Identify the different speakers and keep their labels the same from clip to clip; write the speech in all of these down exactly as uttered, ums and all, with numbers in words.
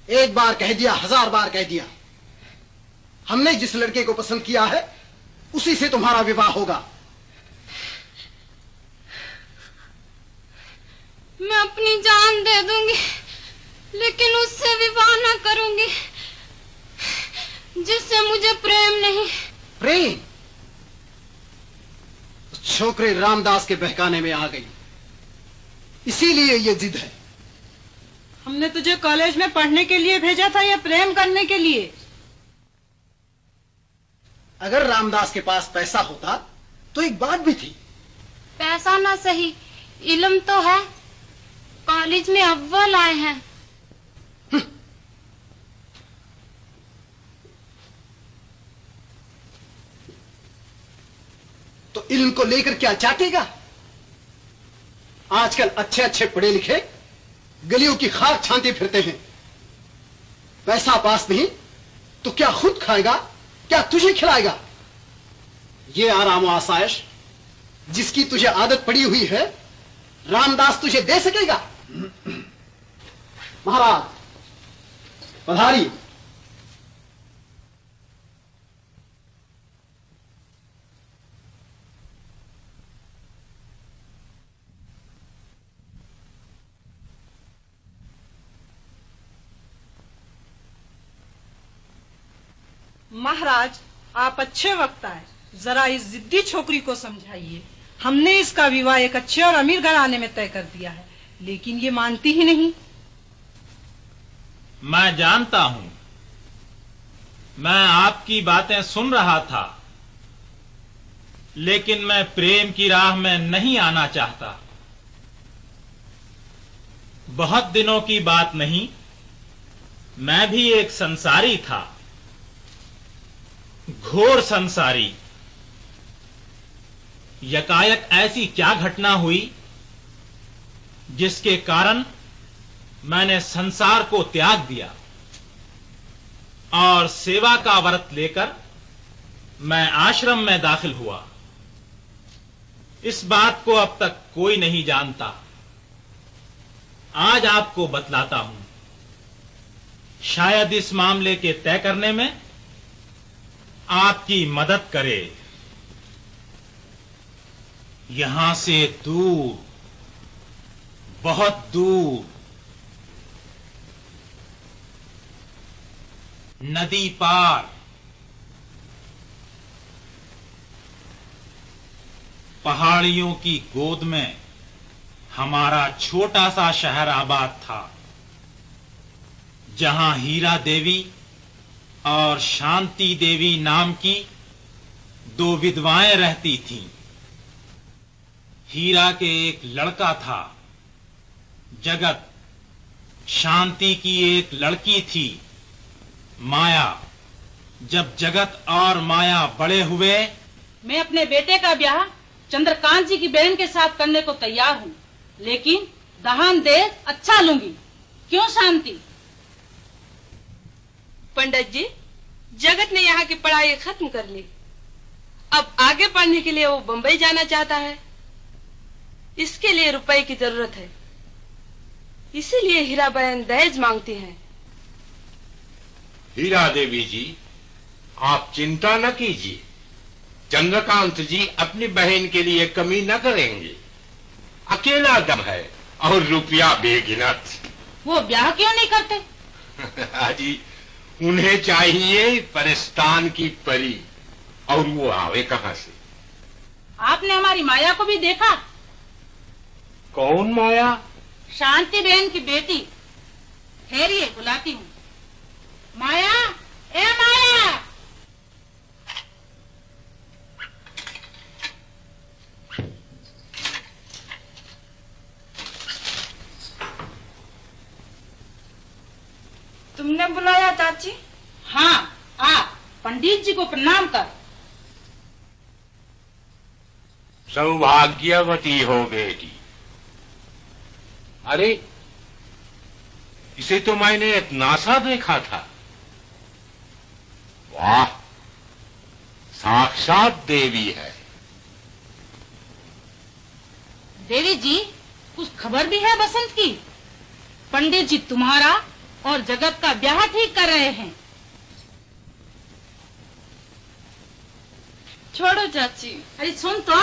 Speaker 1: एक बार कह दिया, हजार बार कह दिया। हमने जिस लड़के को पसंद किया है उसी से तुम्हारा विवाह होगा।
Speaker 2: मैं अपनी जान दे दूंगी, लेकिन उससे विवाह न करूंगी जिससे मुझे प्रेम नहीं।
Speaker 1: प्रेम? छोकरे रामदास के बहकाने में आ गई, इसीलिए ये जिद है।
Speaker 3: हमने तुझे कॉलेज में पढ़ने के लिए भेजा था या प्रेम करने के लिए?
Speaker 1: अगर रामदास के पास पैसा होता तो एक बात भी थी।
Speaker 2: पैसा ना सही, इल्म तो है। कॉलेज में अव्वल आए हैं।
Speaker 1: तो इल्म को लेकर क्या चाटेगा? आजकल अच्छे अच्छे पढ़े लिखे गलियों की खाक छानते फिरते हैं। पैसा पास नहीं तो क्या खुद खाएगा, क्या तुझे खिलाएगा? ये आराम और आसाइश जिसकी तुझे आदत पड़ी हुई है, रामदास तुझे दे सकेगा? महाराज पधारी।
Speaker 3: महाराज, आप अच्छे वक्त आए। जरा इस जिद्दी छोकरी को समझाइए। हमने इसका विवाह एक अच्छे और अमीर घराने में तय कर दिया है, लेकिन ये मानती ही नहीं।
Speaker 4: मैं जानता हूं, मैं आपकी बातें सुन रहा था, लेकिन मैं प्रेम की राह में नहीं आना चाहता। बहुत दिनों की बात नहीं, मैं भी एक संसारी था, घोर संसारी। यकायक ऐसी क्या घटना हुई जिसके कारण मैंने संसार को त्याग दिया और सेवा का व्रत लेकर मैं आश्रम में दाखिल हुआ। इस बात को अब तक कोई नहीं जानता। आज आपको बतलाता हूं, शायद इस मामले के तय करने में आपकी मदद करे। यहां से दूर, बहुत दूर, नदी पार, पहाड़ियों की गोद में हमारा छोटा सा शहर आबाद था, जहां हीरा देवी और शांति देवी नाम की दो विधवाएं रहती थीं। हीरा के एक लड़का था, जगत। शांति की एक लड़की थी, माया। जब जगत और माया बड़े हुए,
Speaker 5: मैं अपने बेटे का ब्याह चंद्रकांत जी की बहन के साथ करने को तैयार हूँ, लेकिन दहान देश अच्छा लूंगी। क्यों शांति?
Speaker 6: पंडित जी, जगत ने यहाँ की पढ़ाई खत्म कर ली। अब आगे पढ़ने के लिए वो बंबई जाना चाहता है। इसके लिए रुपए की जरूरत है, इसीलिए हीरा बहन दहेज मांगती हैं।
Speaker 7: हीरा देवी जी, आप चिंता न कीजिए। चंद्रकांत जी अपनी बहन के लिए कमी न करेंगे। अकेला दम है और रुपया बेगिनत।
Speaker 5: वो ब्याह क्यों नहीं करते?
Speaker 7: हाजी, उन्हें चाहिए परिस्तान की परी, और वो आवे कहां से?
Speaker 5: आपने हमारी माया को भी देखा?
Speaker 7: कौन माया?
Speaker 5: शांति बहन की बेटी। ठहरिए, बुलाती हूँ। माया, ए माया!
Speaker 6: तुमने बुलाया चाची?
Speaker 5: हाँ, आप पंडित जी को प्रणाम कर।
Speaker 7: सौभाग्यवती हो बेटी। अरे, इसे तो मैंने एक नासा देखा था। वाह, साक्षात देवी है।
Speaker 5: देवी जी, कुछ खबर भी है बसंत की? पंडित जी तुम्हारा और जगत का ब्याह ठीक कर रहे हैं।
Speaker 6: छोड़ो चाची।
Speaker 5: अरे सुन तो।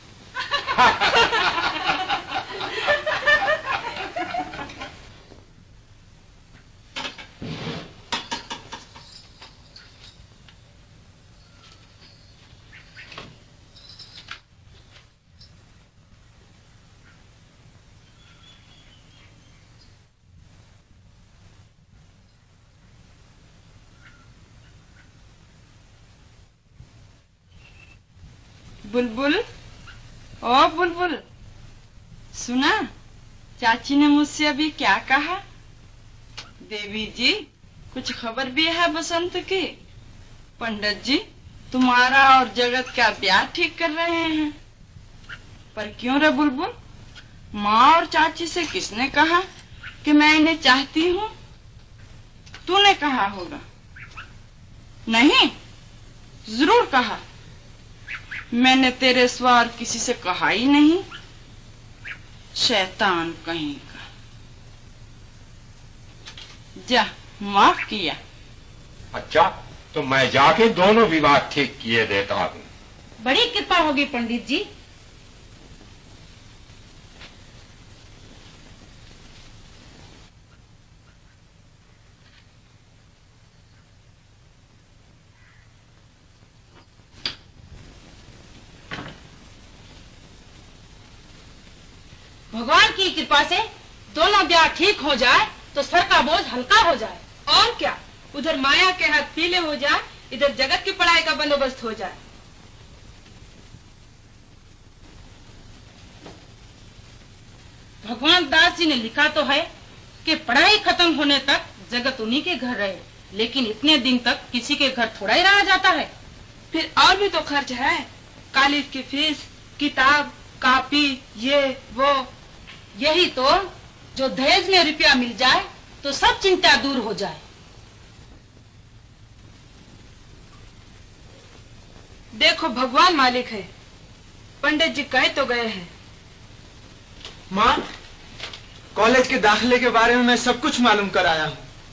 Speaker 6: बुलबुल, ओ बुलबुल, सुना चाची ने मुझसे अभी क्या कहा? देवी जी, कुछ खबर भी है बसंत की? पंडित जी तुम्हारा और जगत का ब्याह ठीक कर रहे हैं। पर क्यों रे बुलबुल, माँ और चाची से किसने कहा कि मैं इन्हें चाहती हूँ? तूने कहा होगा। नहीं, जरूर कहा। मैंने तेरे स्वार किसी से कहा ही नहीं। शैतान कहीं का। जा, माफ किया।
Speaker 7: अच्छा, तो मैं जाके दोनों विवाद ठीक किए देता हूँ।
Speaker 5: बड़ी कृपा होगी पंडित जी। भगवान की कृपा से दोनों ब्याह ठीक हो जाए तो सर का बोझ हल्का हो जाए।
Speaker 6: और क्या, उधर माया के हाथ पीले हो जाए, इधर जगत की पढ़ाई का बंदोबस्त हो जाए।
Speaker 5: भगवान दास जी ने लिखा तो है कि पढ़ाई खत्म होने तक जगत उन्हीं के घर रहे, लेकिन इतने दिन तक किसी के घर थोड़ा ही रहा जाता है।
Speaker 6: फिर और भी तो खर्च है, कॉलेज की फीस, किताब, कॉपी, ये वो।
Speaker 5: यही तो, जो दहेज में रुपया मिल जाए तो सब चिंता दूर हो जाए।
Speaker 6: देखो भगवान मालिक है, पंडित जी कह तो गए हैं।
Speaker 8: माँ, कॉलेज के दाखिले के बारे में मैं सब कुछ मालूम कर आया हूँ।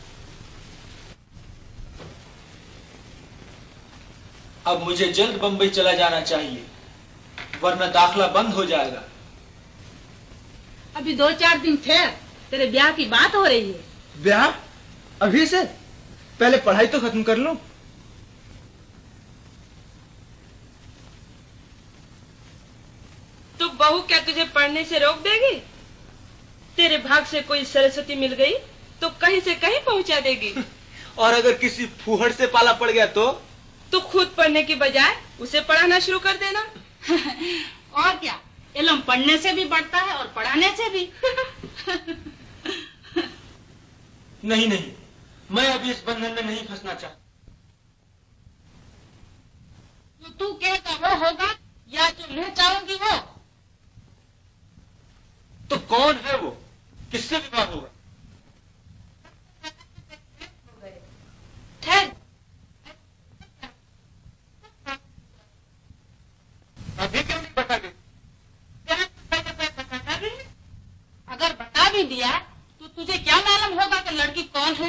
Speaker 8: अब मुझे जल्द बंबई चला जाना चाहिए, वरना दाखला बंद हो जाएगा।
Speaker 5: अभी दो चार दिन ठहर, तेरे ब्याह की बात हो रही है।
Speaker 8: ब्याह? अभी से? पहले पढ़ाई तो खत्म कर लो।
Speaker 6: तो बहू क्या तुझे पढ़ने से रोक देगी? तेरे भाग से कोई सरस्वती मिल गई तो कहीं से कहीं पहुंचा देगी।
Speaker 8: और अगर किसी फूहड़ से पाला पड़ गया तो?
Speaker 6: तो खुद पढ़ने की बजाय उसे पढ़ाना शुरू कर देना।
Speaker 5: और क्या, इल्म पढ़ने से भी बढ़ता है और पढ़ाने से भी।
Speaker 8: नहीं नहीं, मैं अभी इस बंधन में नहीं फंसना चाहता।
Speaker 5: तो तू कहता वो होगा या जो मैं चाहूंगी वो?
Speaker 8: तो कौन है वो? किससे विवाह होगा?
Speaker 6: ठहर,
Speaker 8: अभी क्यों नहीं बता दे?
Speaker 5: अगर बता भी दिया तो तुझे क्या मालूम होगा कि लड़की कौन है?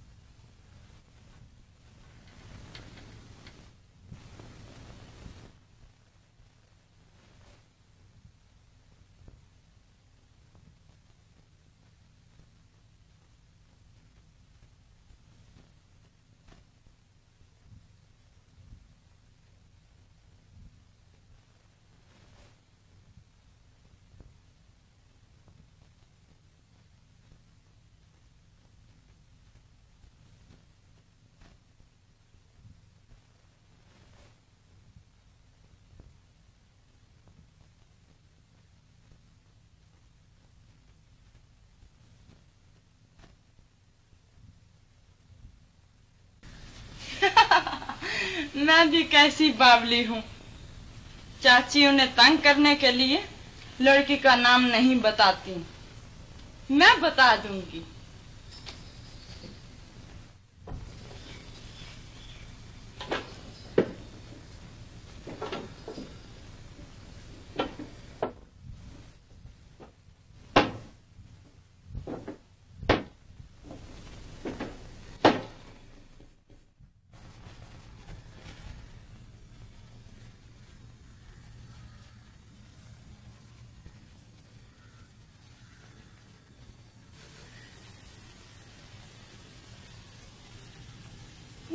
Speaker 6: मैं भी कैसी बावली हूँ। चाची उन्हें तंग करने के लिए लड़की का नाम नहीं बताती, मैं बता दूंगी।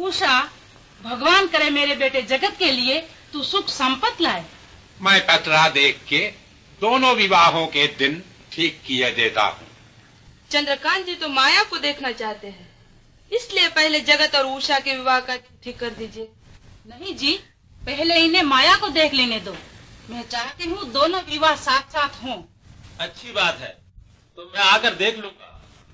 Speaker 5: उषा, भगवान करे मेरे बेटे जगत के लिए तू सुख संपत्ति लाए।
Speaker 7: मैं पतरा देख के दोनों विवाहों के दिन ठीक किए देता हूँ।
Speaker 6: चंद्रकांत जी तो माया को देखना चाहते हैं, इसलिए पहले जगत और उषा के विवाह का ठीक कर दीजिए।
Speaker 5: नहीं जी, पहले इन्हें माया को देख लेने दो। मैं चाहती हूँ दोनों विवाह साथ साथ हों।
Speaker 4: अच्छी बात है, तो मैं आकर देख लूंगा।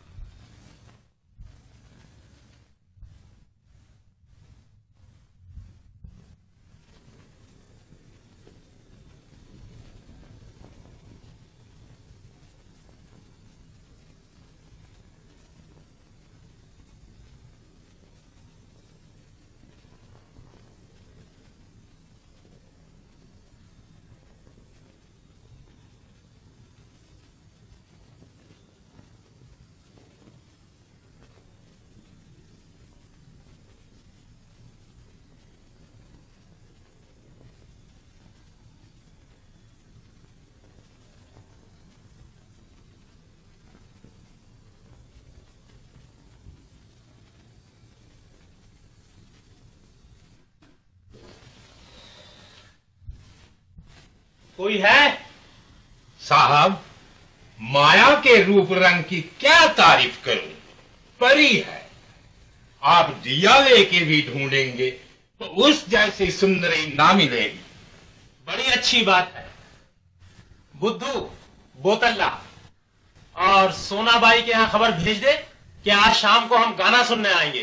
Speaker 7: कोई है? साहब, माया के रूप रंग की क्या तारीफ करूं, परी है। आप दिया लेके भी ढूंढेंगे तो उस जैसी सुंदरी ना मिलेगी।
Speaker 4: बड़ी अच्छी बात है। बुद्धू, बोतल्ला और सोनाबाई के यहाँ खबर भेज दे कि आज शाम को हम गाना सुनने आएंगे।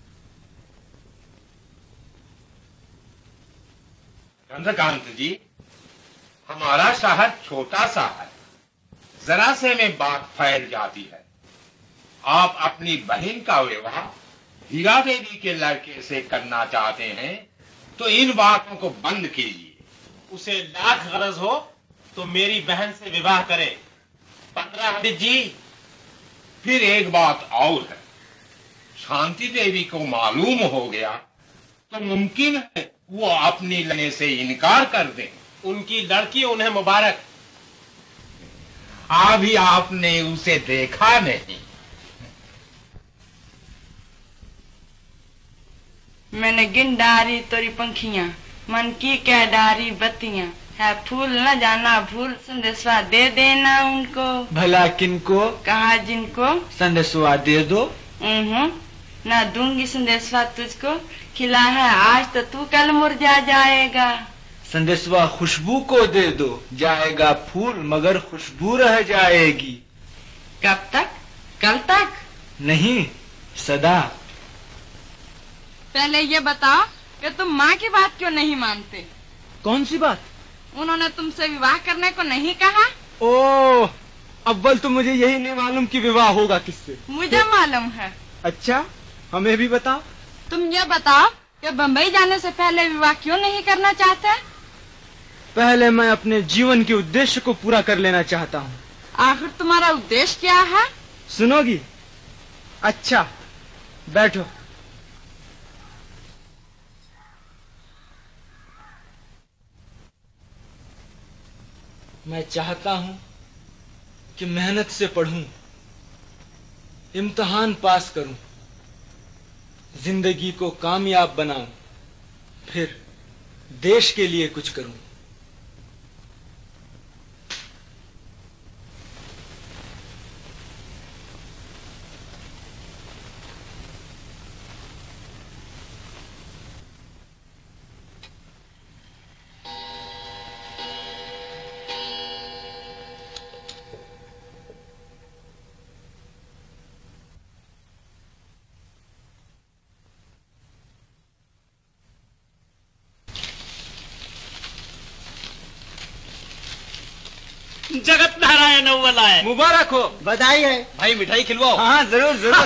Speaker 7: चंद्रकांत जी, हमारा शहर छोटा सा है, जरा से में बात फैल जाती है। आप अपनी बहन का विवाह हीरा देवी के लड़के से करना चाहते हैं तो इन बातों को बंद कीजिए।
Speaker 4: उसे लाख गरज हो तो मेरी बहन से विवाह करे। पंद्रह पंडित जी,
Speaker 7: फिर एक बात और है, शांति देवी को मालूम हो गया तो मुमकिन है वो अपनी लेने से इनकार कर दें।
Speaker 4: उनकी लड़की उन्हें मुबारक।
Speaker 7: अभी आपने उसे देखा नहीं।
Speaker 9: मैंने गिन डारी तोरी पंखियां, मन की कह डारी बत्तियां, है फूल न जाना भूल, संदेशवा दे देना उनको।
Speaker 8: भला किनको?
Speaker 9: कहा जिनको।
Speaker 8: संदेशवा दे दो।
Speaker 9: न दूंगी संदेशवा तुझको, खिला है आज तो तू कल मुरझा जाएगा।
Speaker 8: संदेशवा खुशबू को दे दो, जाएगा फूल मगर खुशबू रह जाएगी।
Speaker 9: कब तक? कल तक?
Speaker 8: नहीं, सदा।
Speaker 9: पहले ये बताओ कि तुम माँ की बात क्यों नहीं मानते?
Speaker 8: कौन सी बात?
Speaker 9: उन्होंने तुमसे विवाह करने को नहीं कहा?
Speaker 8: ओह, अव्वल तो मुझे यही नहीं मालूम कि विवाह होगा किससे।
Speaker 9: मुझे मालूम है।
Speaker 8: अच्छा, हमें भी बताओ।
Speaker 9: तुम ये बताओ कि बम्बई जाने से पहले विवाह क्यों नहीं करना चाहते?
Speaker 8: पहले मैं अपने जीवन के उद्देश्य को पूरा कर लेना चाहता हूँ।
Speaker 9: आखिर तुम्हारा उद्देश्य क्या है?
Speaker 8: सुनोगी? अच्छा, बैठो। मैं चाहता हूँ कि मेहनत से पढ़ूं, इम्तिहान पास करूं, जिंदगी को कामयाब बनाऊं, फिर देश के लिए कुछ करूं।
Speaker 10: जगत नारायण अव्वल आए।
Speaker 1: मुबारक हो। बधाई है।
Speaker 10: भाई मिठाई खिलवाओ।
Speaker 1: हाँ जरूर जरूर।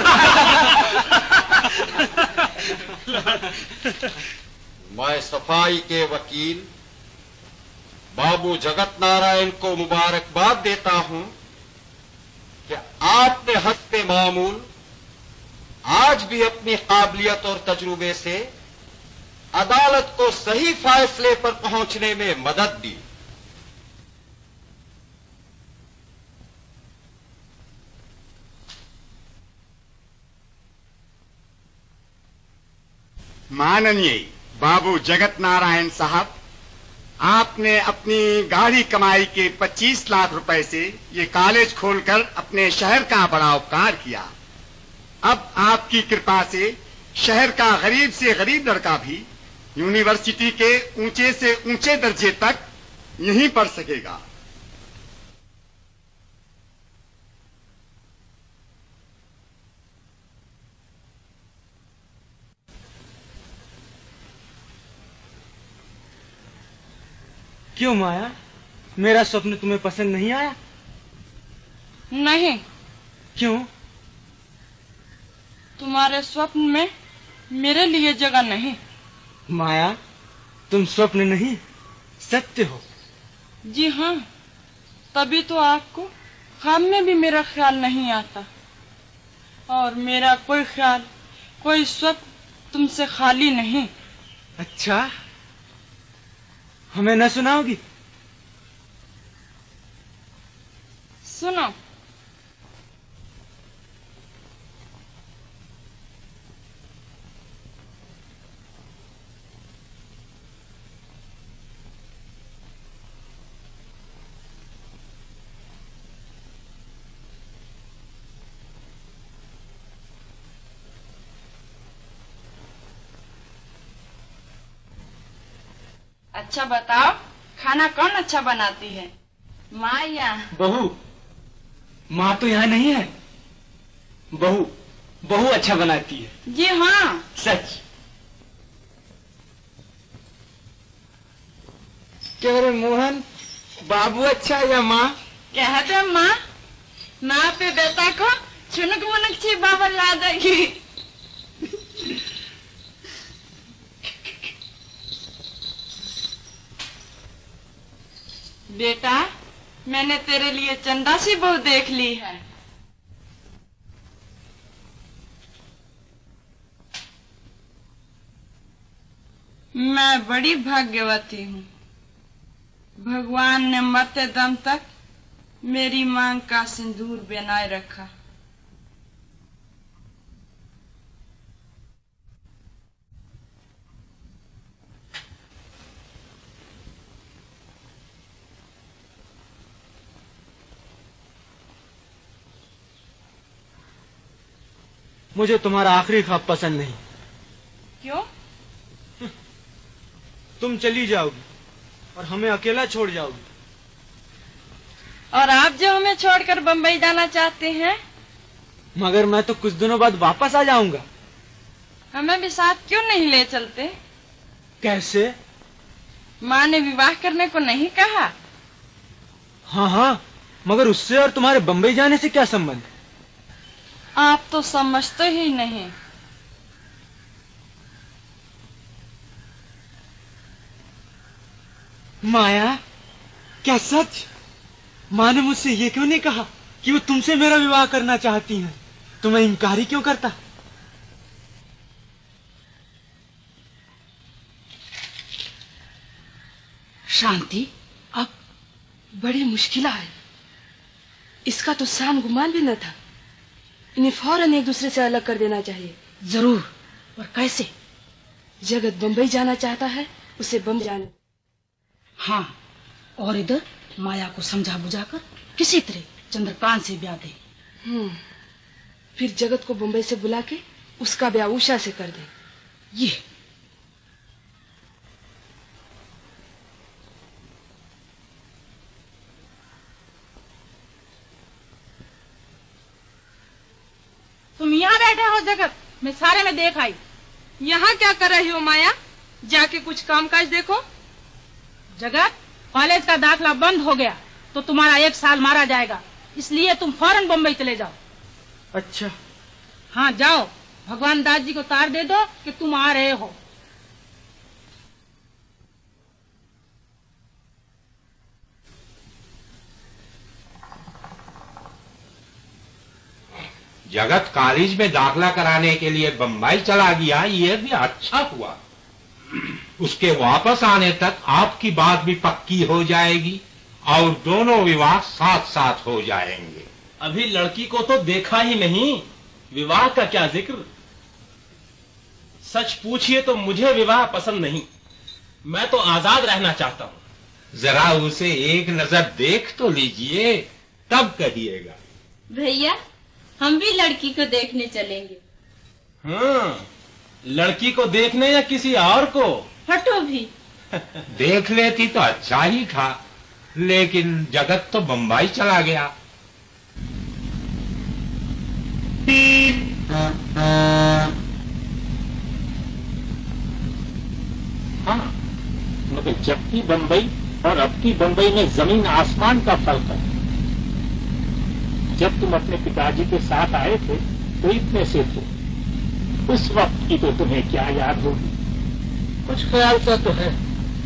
Speaker 11: मैं सफाई के वकील बाबू जगत नारायण को मुबारकबाद देता हूं कि आपने हस्ते मामूल आज भी अपनी काबिलियत और तजुर्बे से अदालत को सही फैसले पर पहुंचने में मदद दी।
Speaker 12: माननीय बाबू जगत नारायण साहब, आपने अपनी गाढ़ी कमाई के पच्चीस लाख रुपए से ये कॉलेज खोलकर अपने शहर का बड़ा उपकार किया। अब आपकी कृपा से शहर का गरीब से गरीब लड़का भी यूनिवर्सिटी के ऊंचे से ऊंचे दर्जे तक यहीं पढ़ सकेगा।
Speaker 8: क्यों माया, मेरा स्वप्न तुम्हें पसंद नहीं आया?
Speaker 9: नहीं।
Speaker 8: क्यों?
Speaker 9: तुम्हारे स्वप्न में मेरे लिए जगह नहीं।
Speaker 8: माया, तुम स्वप्न नहीं, सत्य हो।
Speaker 9: जी हाँ, तभी तो आपको ख्वाब में भी मेरा ख्याल नहीं आता। और मेरा कोई ख्याल, कोई स्वप्न तुमसे खाली नहीं।
Speaker 8: अच्छा, हमें न सुनाओगी?
Speaker 9: सुनो। अच्छा बताओ, खाना कौन अच्छा बनाती है, माँ या
Speaker 8: बहू? माँ तो यहाँ नहीं है। बहू बहू अच्छा बनाती है।
Speaker 9: जी हाँ,
Speaker 8: सच। क्या रे मोहन, बाबू अच्छा या माँ?
Speaker 9: कह दे माँ, ना पे बेटा को छुनक मुनक छी बाबा ला देगी। बेटा, मैंने तेरे लिए चंदा सी बहू देख ली है। मैं बड़ी भाग्यवती हूँ। भगवान ने मरते दम तक मेरी मांग का सिंदूर बनाए रखा।
Speaker 8: मुझे तुम्हारा आखिरी ख्वाब पसंद नहीं।
Speaker 9: क्यों?
Speaker 8: तुम चली जाओगी और हमें अकेला छोड़ जाओगी।
Speaker 9: और आप जो हमें छोड़कर बंबई जाना चाहते हैं?
Speaker 8: मगर मैं तो कुछ दिनों बाद वापस आ जाऊंगा।
Speaker 9: हमें भी साथ क्यों नहीं ले चलते?
Speaker 8: कैसे?
Speaker 9: माँ ने विवाह करने को नहीं कहा?
Speaker 8: हाँ हाँ, मगर उससे और तुम्हारे बंबई जाने से क्या संबंध?
Speaker 9: आप तो समझते ही नहीं।
Speaker 8: माया, क्या सच? माँ ने मुझसे ये क्यों नहीं कहा कि वो तुमसे मेरा विवाह करना चाहती हैं? तो मैं इनकार ही क्यों करता?
Speaker 6: शांति अब बड़ी मुश्किल है। इसका तो शान गुमान भी न था। इन्हें फौरन एक दूसरे से अलग कर देना चाहिए। जरूर, और कैसे? जगत बंबई जाना चाहता है, उसे बम्बई जाने।
Speaker 5: हाँ, और इधर माया को समझा बुझाकर किसी तरह चंद्रकांत से ब्याह दे।
Speaker 6: हम्म, फिर जगत को बंबई से बुला के उसका ब्याह उषा से कर दे।
Speaker 5: ये तुम यहाँ बैठे हो जगत, मैं सारे में देख आई।
Speaker 6: यहाँ क्या कर रही हो माया? जाके कुछ काम काज देखो।
Speaker 5: जगत, कॉलेज का दाखला बंद हो गया तो तुम्हारा एक साल मारा जाएगा, इसलिए तुम फौरन बम्बई चले जाओ।
Speaker 8: अच्छा।
Speaker 5: हाँ जाओ, भगवान दास जी को तार दे दो कि तुम आ रहे हो।
Speaker 7: जगत कॉलेज में दाखला कराने के लिए बंबई चला गया, ये भी अच्छा हुआ। उसके वापस आने तक आपकी बात भी पक्की हो जाएगी और दोनों विवाह साथ साथ हो जाएंगे।
Speaker 10: अभी लड़की को तो देखा ही नहीं, विवाह का क्या जिक्र।
Speaker 4: सच पूछिए तो मुझे विवाह पसंद नहीं। मैं तो आजाद रहना चाहता हूँ।
Speaker 7: जरा उसे एक नजर देख तो लीजिए, तब कहिएगा।
Speaker 2: भैया, हम भी लड़की को देखने चलेंगे।
Speaker 4: हाँ, लड़की को देखने या किसी और को?
Speaker 2: हटो भी।
Speaker 7: देख लेती तो अच्छा ही था, लेकिन जगत तो बंबई चला गया।
Speaker 13: हाँ, मगर जब की बंबई और अब की बंबई में जमीन आसमान का फर्क है। जब तुम अपने पिताजी के साथ आए थे तो इतने से थे, उस वक्त की तो तुम्हें क्या याद होगी? कुछ ख्याल सा तो है।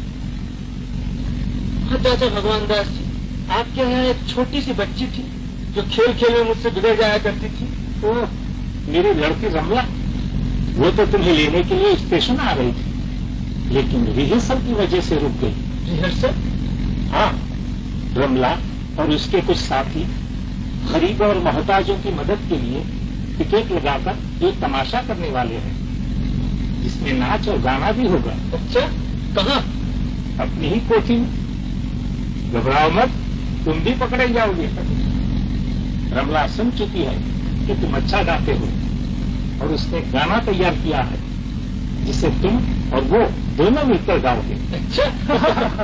Speaker 13: हाँ चाचा भगवान दास जी, आपके यहाँ एक छोटी सी बच्ची थी जो खेल खेल में मुझसे बिगड़ जाया करती थी। ओह, मेरी लड़की रमला, वो तो तुम्हें लेने के लिए स्टेशन आ रही थी, लेकिन रिहर्सल की वजह से रुक गई। रिहर्सल? हाँ, रमला और उसके कुछ साथी गरीबों और मोहताजों की मदद के लिए टिकट लगाकर एक तमाशा करने वाले हैं, जिसमें नाच और गाना भी होगा। अच्छा, कहाँ? अपनी ही कोठी में। घबराओ मत, तुम भी पकड़े जाओगे। रमला सुन चुकी है कि तुम अच्छा गाते हो और उसने गाना तैयार किया है जिसे तुम और वो दोनों मिलकर गाओगे। अच्छा।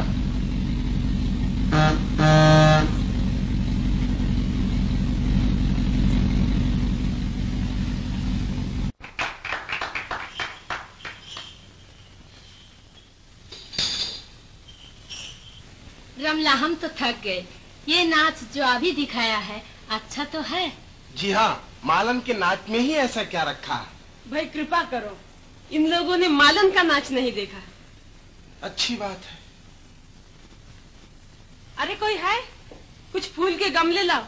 Speaker 2: रमला, हम तो थक गए। ये नाच जो अभी दिखाया है अच्छा तो है।
Speaker 10: जी हाँ, मालन के नाच में ही ऐसा क्या रखा है?
Speaker 6: भाई कृपा करो, इन लोगों ने मालन का नाच नहीं देखा।
Speaker 10: अच्छी बात है।
Speaker 6: अरे कोई है? कुछ फूल के गमले लाओ।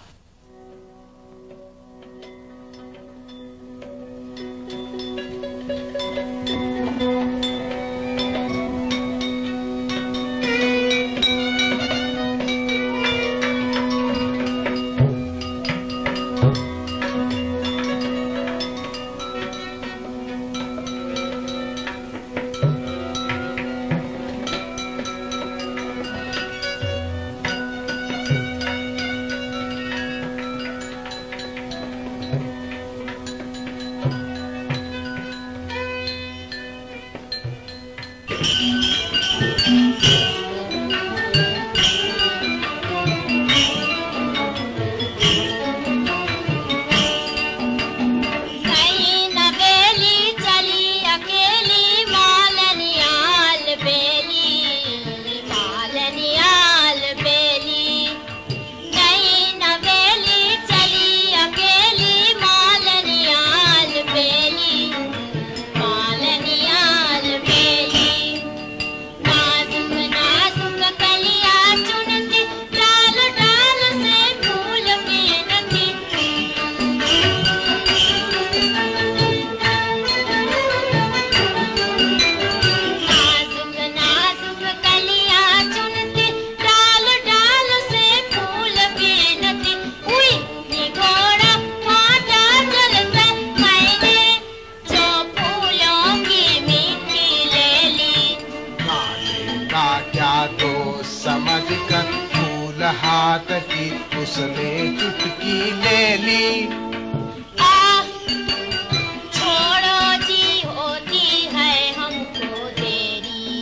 Speaker 10: उसने चुटकी ले ली।
Speaker 2: आ, छोड़ो जी, होती है हमको देरी।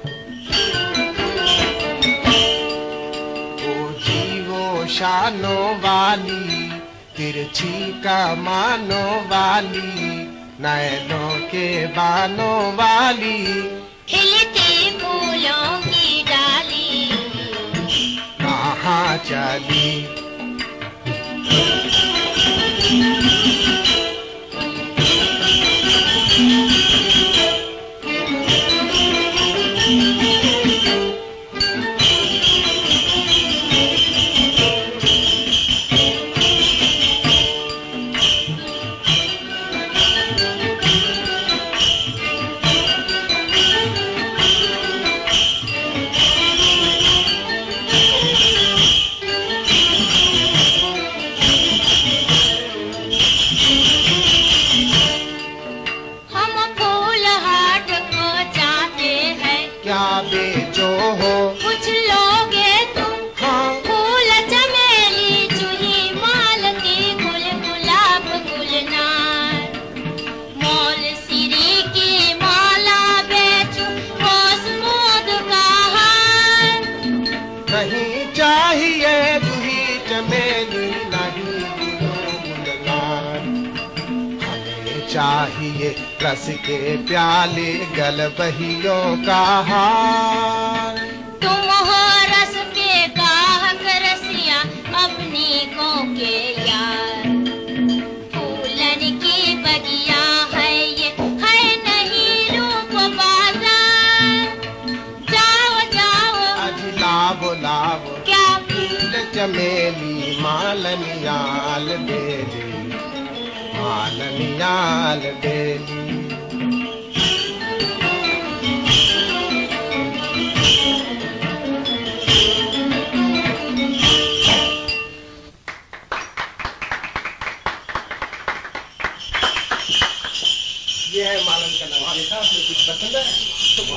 Speaker 10: ओ जी वो शानो वाली, तिरछी का मानो वाली, नैनों के बानों वाली,
Speaker 2: खिलती फूलों की डाली,
Speaker 10: कहाँ चली।
Speaker 14: चाहिए रस के प्याले गल बहियों का हार।
Speaker 15: तुम हो रस के गाहक रसिया अपनी को के यार। फूलन की बगिया है ये है नहीं रूप बाजार। जाओ जाओ
Speaker 14: अज लावो लावो
Speaker 15: क्या
Speaker 14: फूल चमेली मालनियाल बेली मालनियाल बेली।
Speaker 1: ये है मालन का नाम। कुछ पसंद है तो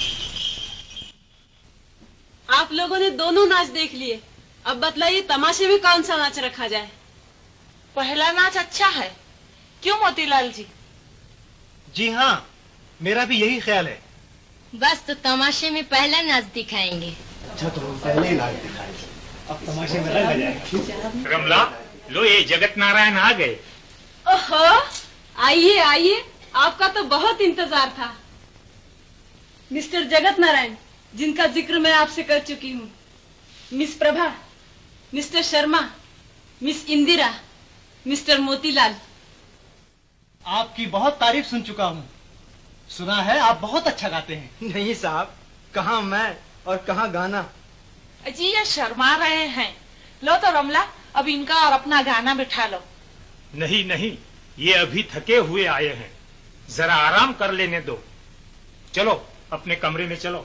Speaker 5: आप लोगों ने दोनों नाच देख लिए, अब बतलाइए तमाशे में कौन सा नाच रखा जाए।
Speaker 9: पहला नाच अच्छा है, क्यों मोतीलाल जी?
Speaker 8: जी हाँ, मेरा भी यही ख्याल है।
Speaker 15: बस तो तमाशे में पहला नाच दिखाएंगे।
Speaker 1: अच्छा तो हम पहले ही नाच दिखाएंगे, अब तमाशे में रंग आ जाएगा।
Speaker 13: रमला, लो ये जगत नारायण आ गए।
Speaker 5: ओहो, आइए आइए, आपका तो बहुत इंतजार था। मिस्टर जगत नारायण, जिनका जिक्र मैं आपसे कर चुकी हूँ, miss Prabha, mister Sharma, miss Indira, mister Motilal.
Speaker 8: आपकी बहुत तारीफ सुन चुका हूँ। सुना है आप बहुत अच्छा गाते हैं। नहीं साहब, कहाँ मैं और कहाँ गाना।
Speaker 9: जी ये शर्मा रहे हैं। लो तो रमला, अब इनका और अपना गाना बिठा लो।
Speaker 13: नहीं नहीं, ये अभी थके हुए आए हैं, जरा आराम कर लेने दो। चलो अपने कमरे में चलो।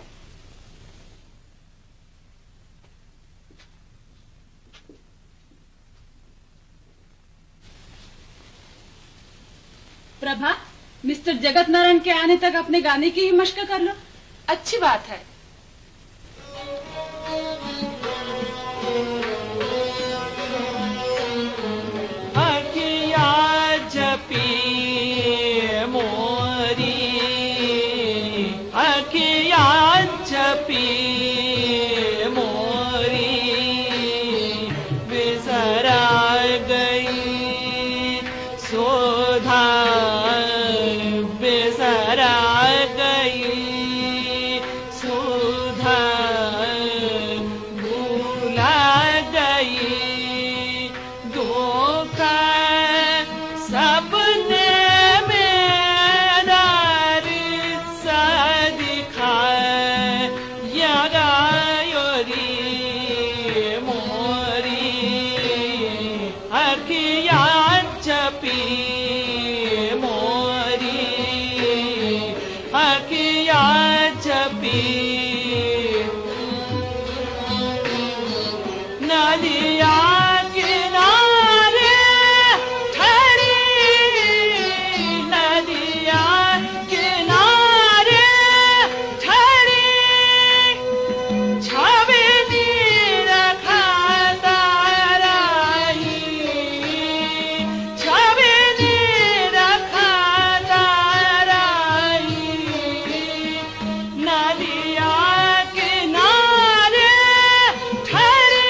Speaker 5: प्रभा, मिस्टर जगत नारायण के आने तक अपने गाने की ही मशक कर लो।
Speaker 9: अच्छी बात है।
Speaker 8: अखिया जपी मोरी, अखिया जपी मोरी, बिसरा गई सोधा, बिसरा गई सुधा, भूला गई धोखा सपने में दार सा दिखाए यारा योरी मोरी, अखिया चपी मोरी, अखिया चपी नदिया किनारे खड़ी, नदिया किनारे खड़ी, छवनी रखा ताराही, छवनी रखा ताराही, नदिया किनारे खड़ी,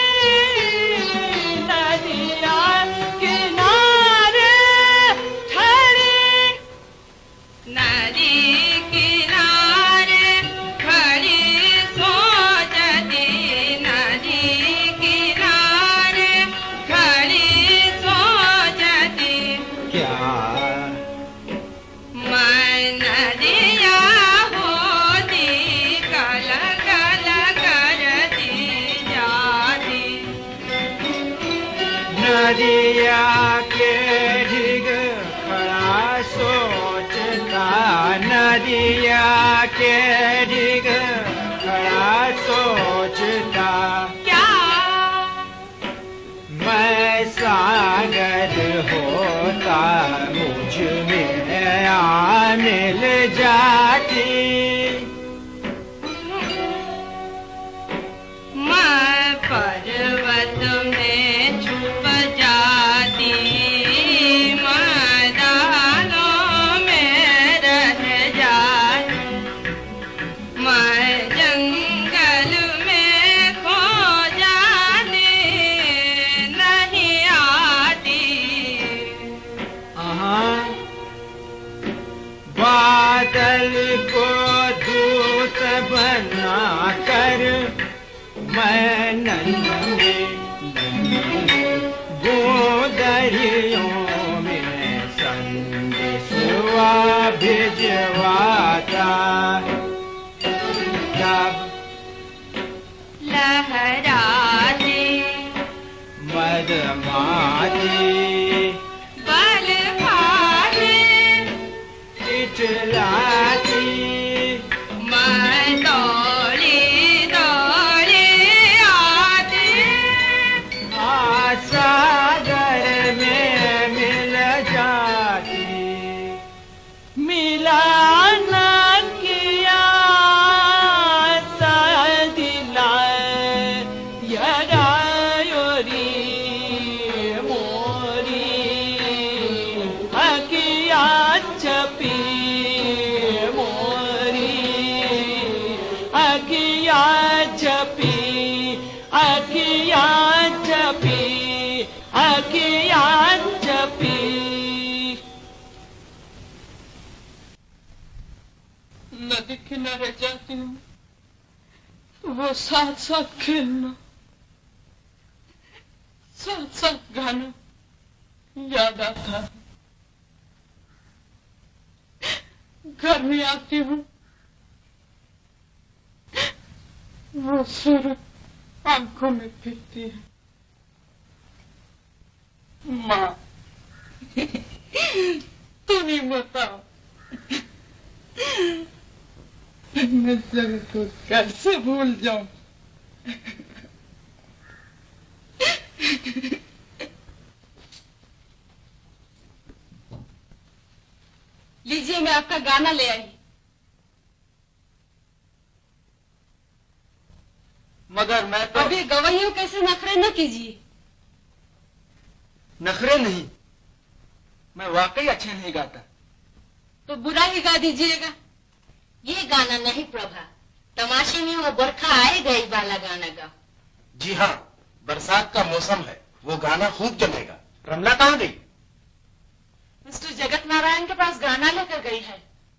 Speaker 8: नदिया किनारे खड़ी।
Speaker 6: नदी किनारे खड़ी सोचती, नदी किनारे खड़ी सोचती,
Speaker 14: क्या
Speaker 6: मैं नदिया होती कल कल करती जाती।
Speaker 8: नदिया के ढिग खड़ा सोचता, नदिया के ढिग खड़ा सोचता,
Speaker 6: क्या
Speaker 8: मैं सागर होता मुझ में आ मिल जाती।
Speaker 6: मैं पर्वत में छुप जाती, मैदानों में रह जाती, मैं जंगल में खो जाती, नहीं आती।
Speaker 8: हाँ,
Speaker 14: नदियों में संदेशवा भिजवाता है। जब
Speaker 2: लहराते
Speaker 14: मदमाती
Speaker 2: बल खाते
Speaker 14: इटलाती
Speaker 2: मैं दौड़े दौड़े आते
Speaker 14: आ सागर में मिल जाती। मिलाना किया सा दिलाए यरायोरी मोरी अकिया छपी मोरी अकिया छपी अकिया छपी अकिया छपी।
Speaker 9: नदी किनारे जाती हूँ तो वो साथ साथ खेलना, साथ साथ गाना याद आता है। घर में आती हूँ वो सूरत आंखों में फिरती है। माँ तुम ही बताओ मैं जगत को कैसे भूल जाऊं।
Speaker 5: लीजिए मैं आपका गाना ले आई।
Speaker 8: मगर मैं तो
Speaker 5: अभी गवाहियों कैसे नखरे न कीजिए।
Speaker 8: नखरे नहीं, मैं वाकई अच्छे नहीं गाता।
Speaker 5: तो बुरा ही गा दीजिएगा।
Speaker 15: ये गाना नहीं प्रभा, तमाशे में वो बरखा आएगा ही वाला गाना गा।
Speaker 10: जी हाँ, बरसात का मौसम है, वो गाना खूब जमेगा। रमला कहाँ गई?
Speaker 5: मिस्टर जगत नारायण के पास गाना लेकर गई है।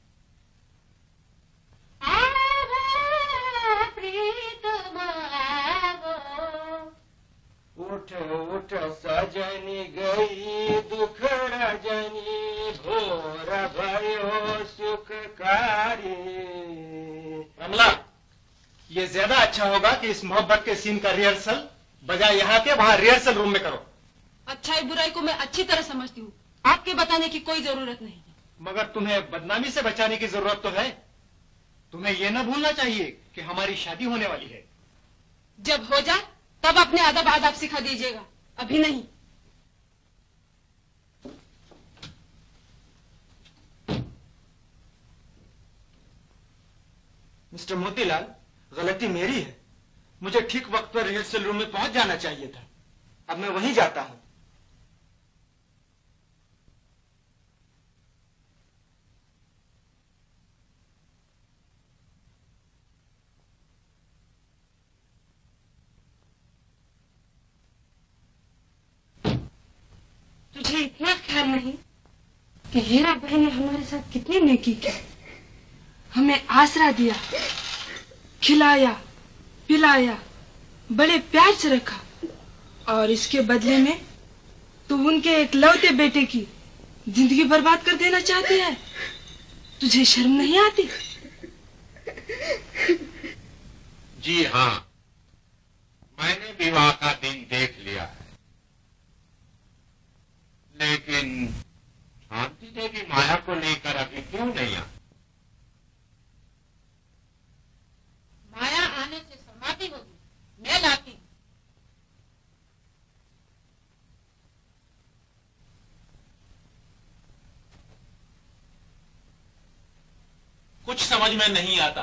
Speaker 14: उठ उठ सजनी गई दुखड़ा जनी भोर भयो सुखकारी।
Speaker 10: रमला, ये ज्यादा अच्छा होगा कि इस मोहब्बत के सीन का रिहर्सल बजाय यहाँ के वहाँ रिहर्सल रूम में करो।
Speaker 5: अच्छाई बुराई को मैं अच्छी तरह समझती हूँ, आपके बताने की कोई जरूरत नहीं।
Speaker 10: मगर तुम्हें बदनामी से बचाने की जरूरत तो है। तुम्हें ये न भूलना चाहिए कि हमारी शादी होने वाली है।
Speaker 5: जब हो जाए तब अपने अदब आदाब सिखा दीजिएगा, अभी नहीं।
Speaker 8: मिस्टर मोतीलाल, गलती मेरी है। मुझे ठीक वक्त पर रिहर्सल रूम में पहुंच जाना चाहिए था। अब मैं वहीं जाता हूं।
Speaker 5: तुझे इतना ख्याल नहीं कि हीरा बहन ने हमारे साथ कितनी नेकी की। हमें आसरा दिया, खिलाया पिलाया, बड़े प्यार से रखा, और इसके बदले में तू उनके एकलौते बेटे की जिंदगी बर्बाद कर देना चाहती है। तुझे शर्म नहीं आती?
Speaker 7: जी हाँ, मैंने विवाह का दिन देख लिया है, लेकिन शांति देवी माया को लेकर अभी क्यों नहीं आई?
Speaker 15: माया आने से समाधि होगी, मैं लाती हूँ।
Speaker 4: कुछ समझ में नहीं आता।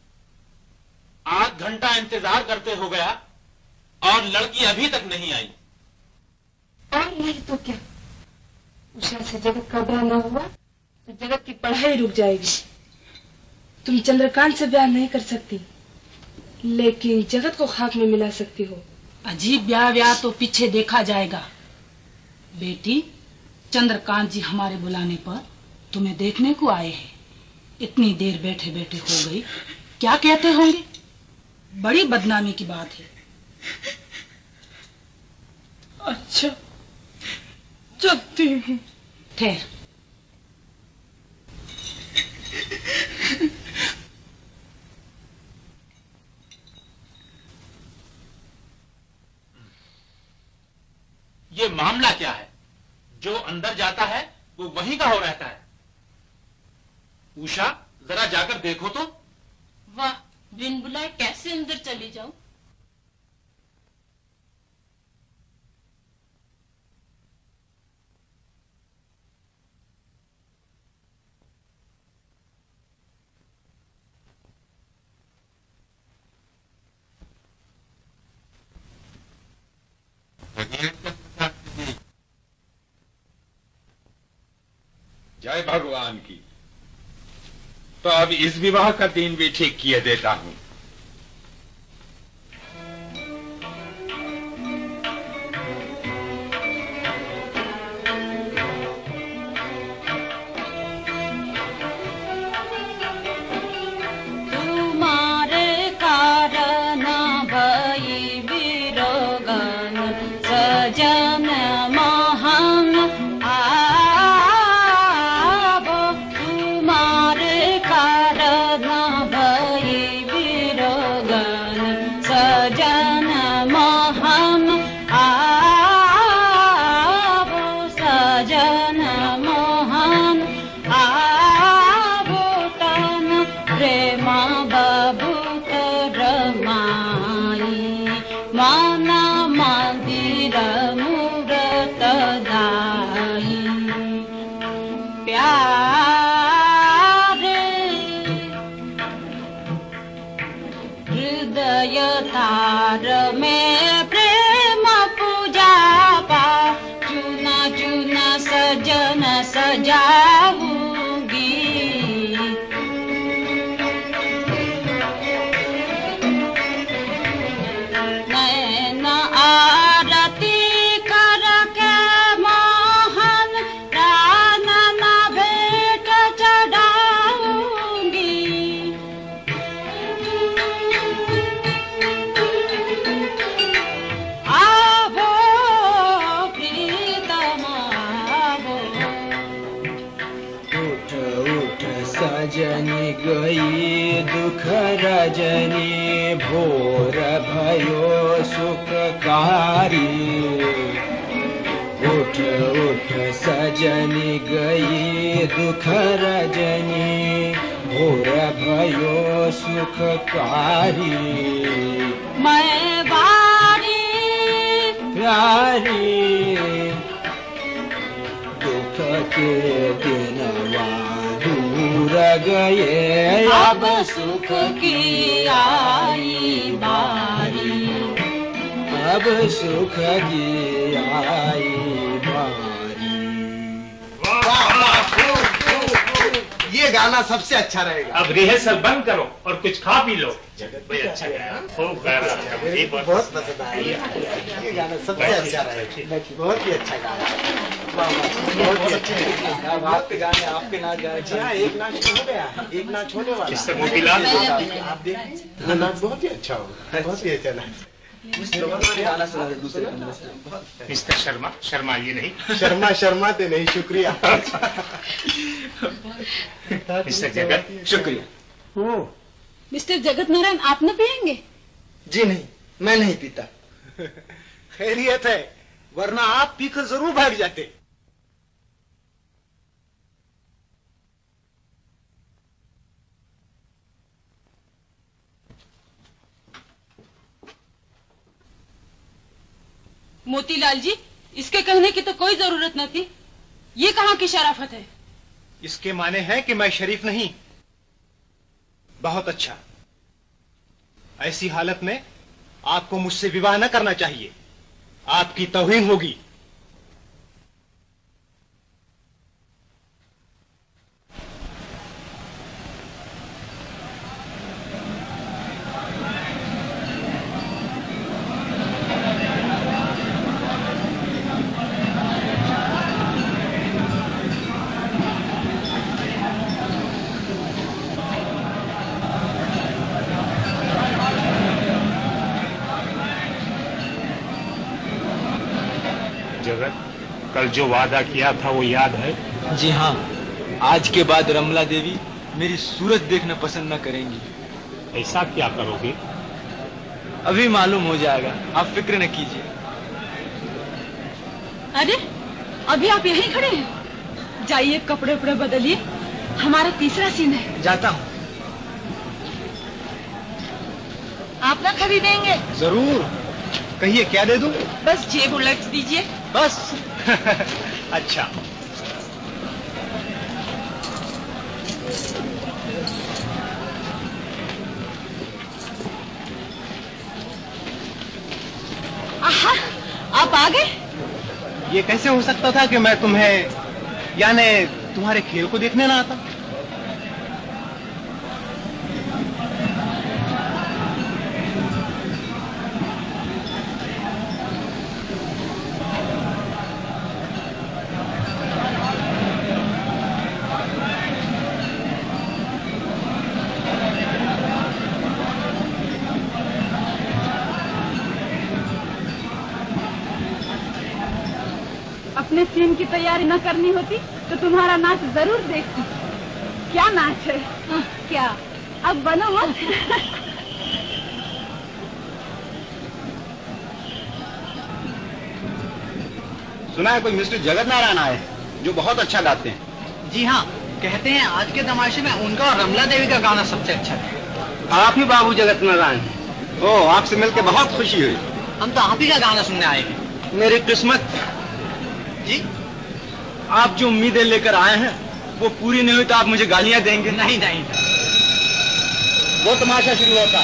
Speaker 4: आध घंटा इंतजार करते हो गया और लड़की अभी तक नहीं आई।
Speaker 5: और नहीं तो क्या, उषा से जगत का ब्याह न हुआ तो जगत की पढ़ाई रुक जाएगी। तुम चंद्रकांत से ब्याह नहीं कर सकती, लेकिन जगत को खाक में मिला सकती हो।
Speaker 3: अजीब ब्याह ब्याह तो पीछे देखा जाएगा। बेटी, चंद्रकांत जी हमारे बुलाने पर तुम्हें देखने को आए हैं। इतनी देर बैठे बैठे हो गई, क्या कहते होंगे? बड़ी बदनामी की बात है।
Speaker 9: अच्छा, चलती हूँ।
Speaker 3: ठहर।
Speaker 4: ये मामला क्या है? जो अंदर जाता है वो वहीं का हो रहता है। उषा, जरा जाकर देखो तो।
Speaker 15: वाह, बिन बुलाए कैसे अंदर चली जाऊं?
Speaker 7: जय भगवान की। तो अब इस विवाह का दिन भी ठीक किए देता हूं।
Speaker 9: तुम्हारे कारण भई विरोगन सजन महान आवो। तुम्हारे कारण भई विरोगन सजन महान आवो। सजन महान आवो तन प्रेमा बाबू रमाई माना मंदिर मूरत दाई। प्यारे हृदय तार में प्रेम पूजा पा चुना चुना सजन सजाऊंगी। नैन आरती करके मोहन प्राणन भेंट चढ़ाऊंगी। आवो प्रीतम आवो।
Speaker 14: उठ उठ सजनी गई दुख रजनी भोर भयो सुखकारी। उठ उठ सजनी गई दुख रजनी भोर भयो सुखकारी।
Speaker 9: मैं बारी
Speaker 14: प्यारी दुख के दिनवा दूर गए
Speaker 9: अब सुख की आई बारी।
Speaker 14: अब सुख की आई बारी।
Speaker 10: ये गाना सबसे अच्छा रहेगा।
Speaker 13: अब रिहर्सल बंद करो और कुछ खा पी लो। जगत भाई अच्छा गाया, खूब गाया।
Speaker 10: बहुत पसंद आया ये गाना, सबसे अच्छा रहेगा। बहुत ही अच्छा गाया, बहुत ही अच्छा। आपके गाने, आपके नाच गाए। हाँ, एक नाच हो गया, एक नाच होने वाला।
Speaker 13: इससे मोतीलाल
Speaker 10: आप देख, वो नाच बहुत ही अच्छा होगा, बहुत ही अच्छा नाच।
Speaker 13: मिस्टर शर्मा, शर्माइए नहीं।
Speaker 10: शर्मा शर्माते नहीं, शुक्रिया।
Speaker 13: मिस्टर जगत, शुक्रिया।
Speaker 5: मिस्टर जगत नारायण, आप न पिएंगे?
Speaker 10: जी नहीं, मैं नहीं पीता। खैरियत है, वरना आप पीकर जरूर भाग जाते।
Speaker 5: मोतीलाल जी, इसके कहने की तो कोई जरूरत न थी। ये कहाँ की शराफत है?
Speaker 10: इसके माने हैं कि मैं शरीफ नहीं। बहुत अच्छा। ऐसी हालत में आपको मुझसे विवाह न करना चाहिए, आपकी तौहीन होगी।
Speaker 13: जो वादा किया था वो याद है?
Speaker 8: जी हाँ, आज के बाद रमला देवी मेरी सूरत देखना पसंद न करेंगी।
Speaker 13: ऐसा क्या करोगे?
Speaker 8: अभी मालूम हो जाएगा, आप फिक्र न कीजिए।
Speaker 5: अरे अभी आप यहीं खड़े हैं? जाइए कपड़े उपड़े बदलिए, हमारा तीसरा सीन है।
Speaker 8: जाता हूँ।
Speaker 5: आप ना खरीदेंगे?
Speaker 10: जरूर, कहिए क्या दे दूं?
Speaker 5: बस जेब उलट दीजिए।
Speaker 10: बस
Speaker 13: अच्छा।
Speaker 5: आहा, आप आ गए?
Speaker 10: ये कैसे हो सकता था कि मैं तुम्हें, यानी तुम्हारे खेल को देखने ना आता?
Speaker 5: अपने सीन की तैयारी न करनी होती तो तुम्हारा नाच जरूर देखती। क्या नाच है? हाँ, क्या अब बनो मत।
Speaker 10: सुना है कोई मिस्टर जगत नारायण आए जो बहुत अच्छा गाते हैं।
Speaker 16: जी हाँ, कहते हैं आज के तमाशे में उनका और रमला देवी का गाना सबसे अच्छा है।
Speaker 10: आप ही बाबू जगत नारायण? ओह, आपसे मिलकर बहुत खुशी हुई।
Speaker 16: हम तो आप ही का गाना सुनने आए हैं।
Speaker 8: मेरी किस्मत
Speaker 16: जी,
Speaker 8: आप जो उम्मीदें लेकर आए हैं वो पूरी नहीं हुई तो आप मुझे गालियां देंगे?
Speaker 16: नहीं नहीं,
Speaker 10: वो तमाशा शुरू होता।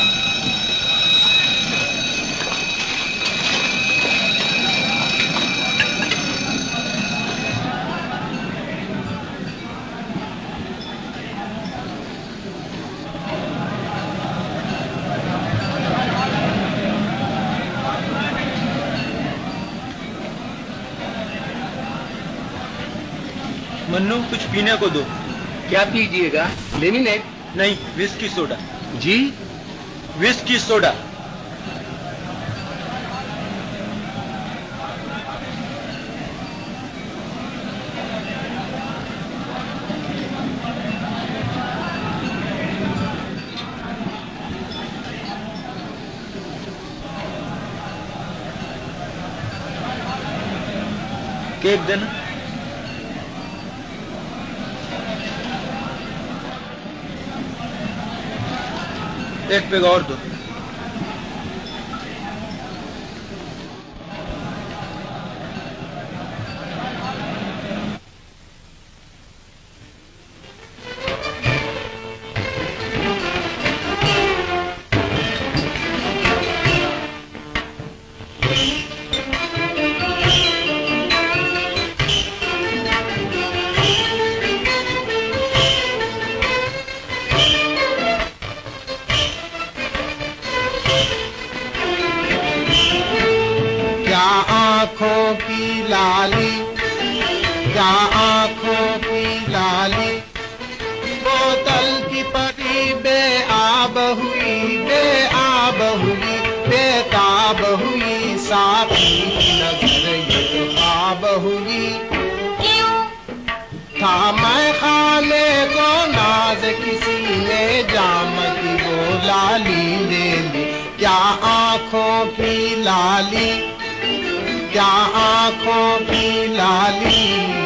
Speaker 8: मन्नू, कुछ पीने को दो।
Speaker 10: क्या पीजिएगा? लेमिनेट?
Speaker 8: नहीं, विस्की सोडा।
Speaker 10: जी,
Speaker 8: विस्की सोडा। केक देना। एक पेग और दो।
Speaker 14: आँखों की लाली, क्या आँखों की लाली, बोतल की परी बेआब हुई, बेआब हुई, बेताब हुई, साथी नजर ये तो ख्वाब हुई। था मैं खाने को नाज किसी ने जाम की वो लाली ले ली। क्या आँखों की लाली, क्या आँखों की लाली।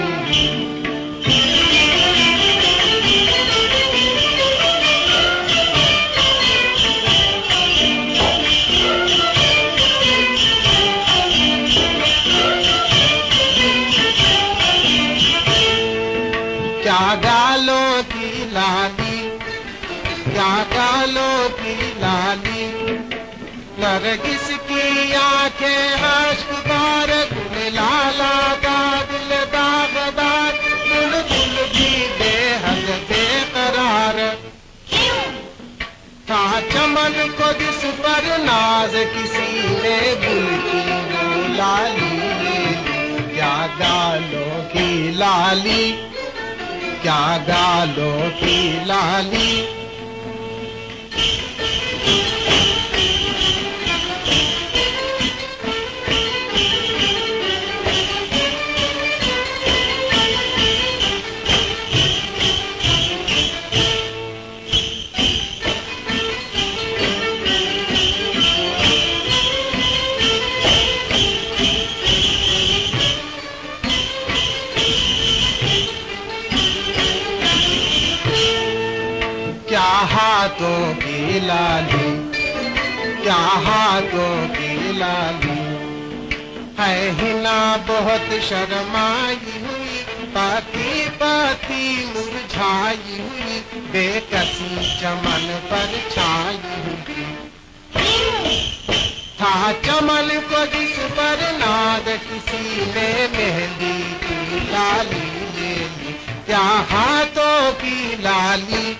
Speaker 14: क्या गालों की लाली, क्या गालों की लाली, नरगिस की आंखें अश्क बार, गुल लाला का दिल दागदार, बुलबुल भी बेहद बेकरार। था चमन को जिस पर नाज किसी ने गुल की वो लाली ले ली। क्या गालों की लाली, क्या गालों की लाली। हाथों की लाली, क्या हाथों की लाली। है हिना बहुत शर्माई हुई, पाती पाती मुरझाई हुई, बेकसी चमन पर छाई हुई। था चमन को जिस पर नाद, किसी ने मेहंदी की लाली ले ली, क्या हाथों की लाली।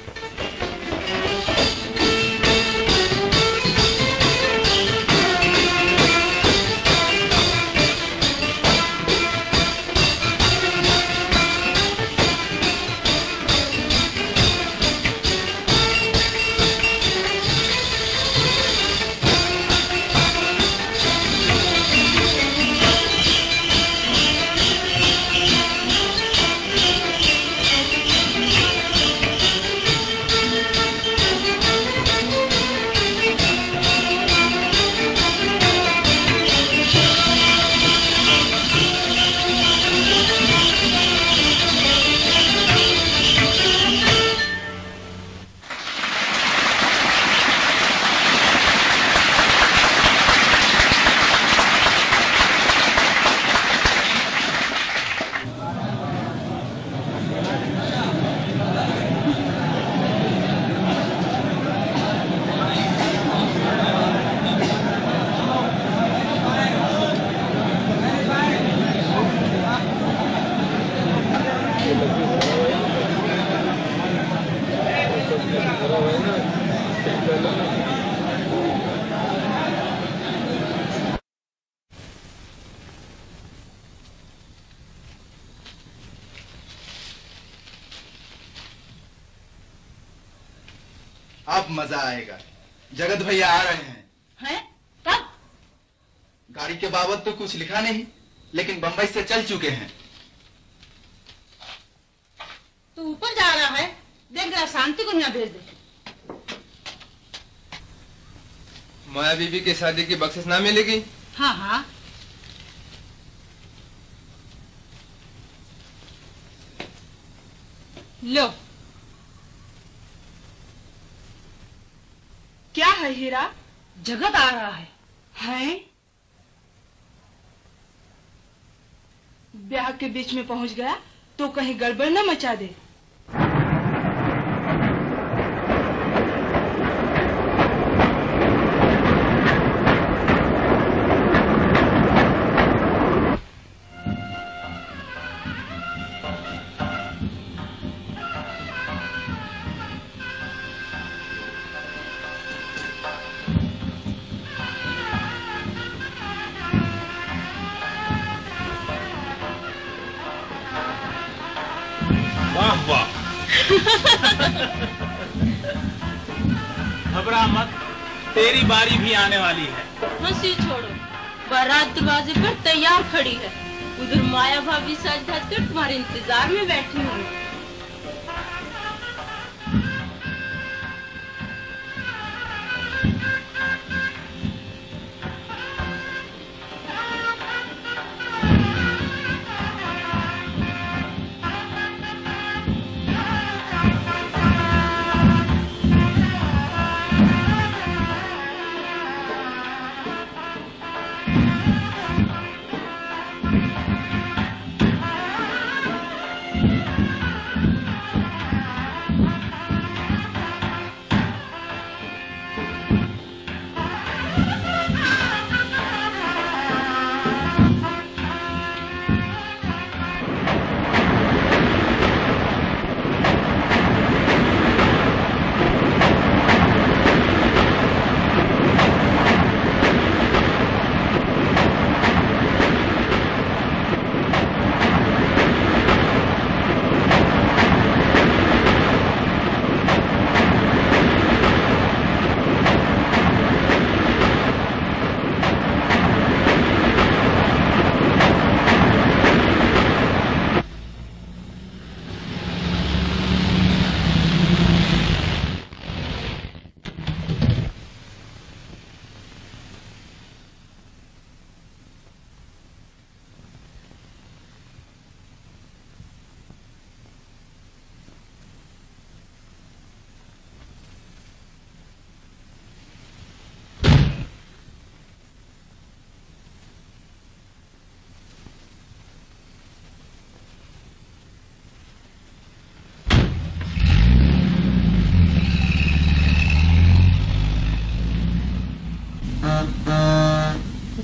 Speaker 17: अब मजा आएगा। जगत भैया आ रहे हैं।
Speaker 15: हैं? कब?
Speaker 17: गाड़ी के बाबत तो कुछ लिखा नहीं, लेकिन बंबई से चल चुके हैं।
Speaker 15: तू ऊपर जा रहा है, देख जरा शांति को यहाँ भेज दे।
Speaker 18: माया बीबी की शादी की बख्शिश ना मिलेगी?
Speaker 15: हाँ हाँ।
Speaker 5: लो, क्या है हीरा?
Speaker 3: जगत आ रहा है।
Speaker 5: हैं? ब्याह के बीच में पहुंच गया तो कहीं गड़बड़ न मचा दे।
Speaker 4: वाह वाह। घबरा मत, तेरी बारी भी आने वाली है।
Speaker 2: हंसी छोड़ो, बारात दरवाजे पर तैयार खड़ी है। उधर माया भाभी सज धज कर तुम्हारे इंतजार में बैठी हुई।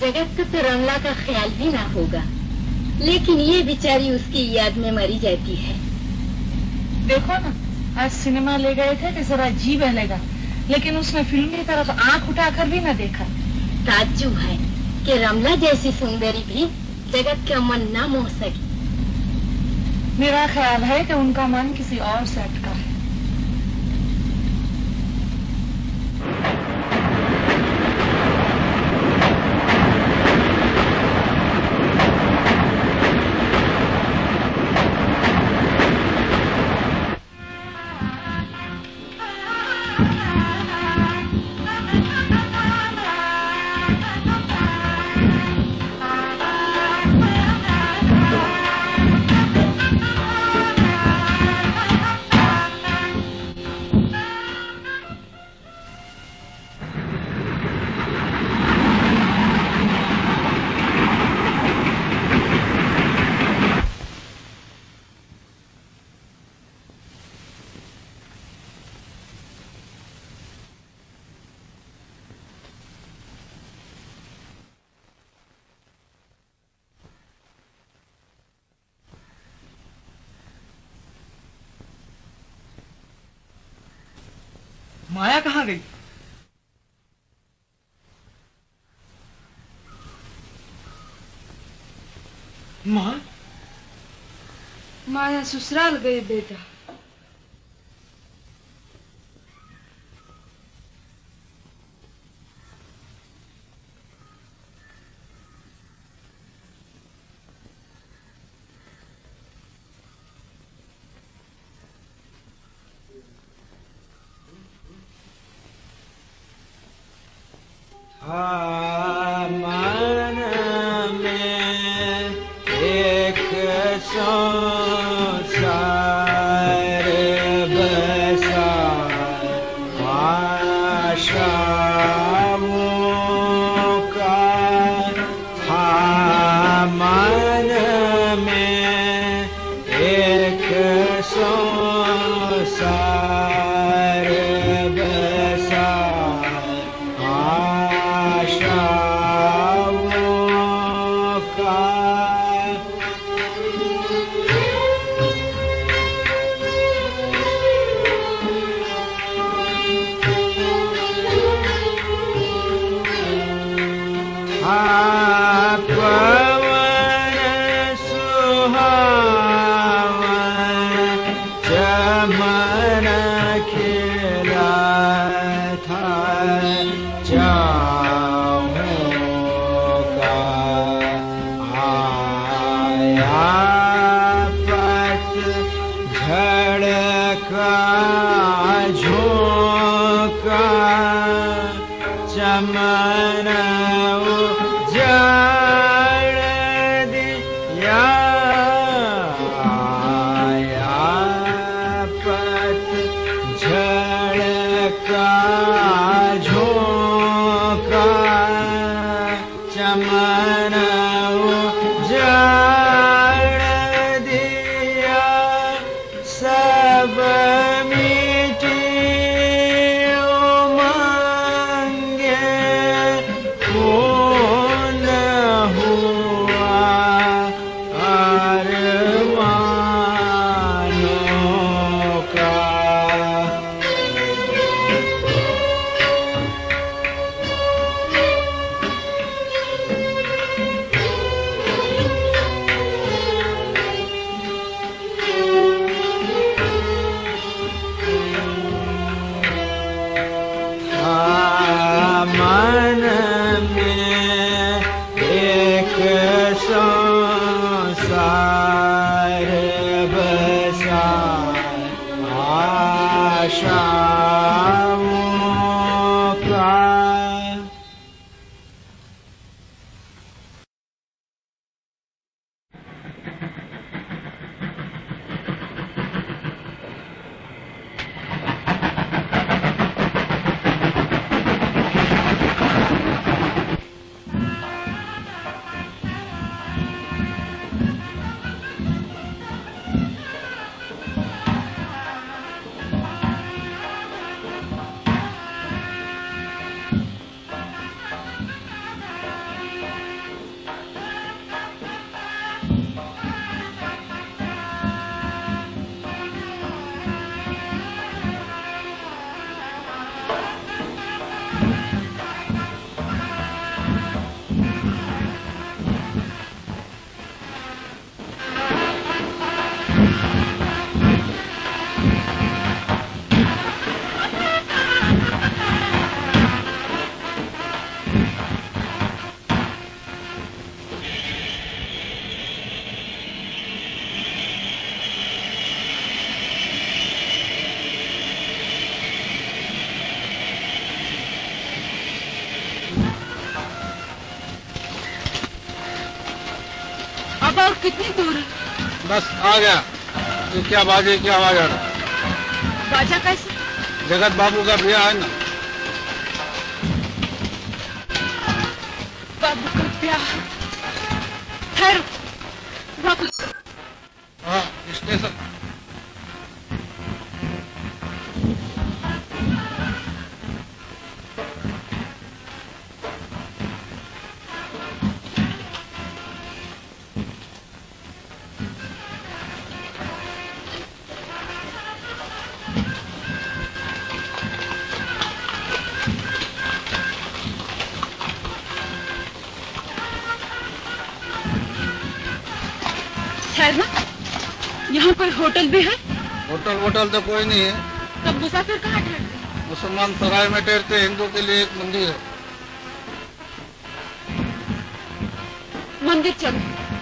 Speaker 15: जगत को तो रमला का ख्याल भी ना होगा, लेकिन ये बेचारी उसकी याद में मरी जाती है।
Speaker 9: देखो ना, आज सिनेमा ले गए थे कि जरा जी बहलेगा, लेकिन उसने फिल्म की तरफ आंख उठाकर भी न देखा।
Speaker 15: ताज्जुब है कि रमला जैसी सुंदरी भी जगत का मन ना मोह सकी।
Speaker 9: मेरा ख्याल है कि उनका मन किसी और से अटका है।
Speaker 8: माया कहाँ गई? माँ?
Speaker 9: माया ससुराल गई बेटा।
Speaker 8: हाँ, मन में एक संसार बसा, आशाओं का। हाँ, मन में एक संसार बसा,
Speaker 5: कितनी दूर है?
Speaker 19: बस आ गया। तो क्या बाजे की आवाज आ रहा?
Speaker 5: बाजा कैसे?
Speaker 19: जगत बाबू का ब्याह है ना।
Speaker 5: बाबू का ब्याह? ठहरो, वापस।
Speaker 19: हाँ, स्टेशन।
Speaker 5: ठहरना, यहाँ कोई होटल भी है?
Speaker 19: होटल वोटल तो कोई नहीं है।
Speaker 5: तब मुसाफिर कहाँ ठहरते?
Speaker 19: मुसलमान सराय में ठहरते, हिंदू के लिए एक मंदिर है।
Speaker 5: मंदिर चलो।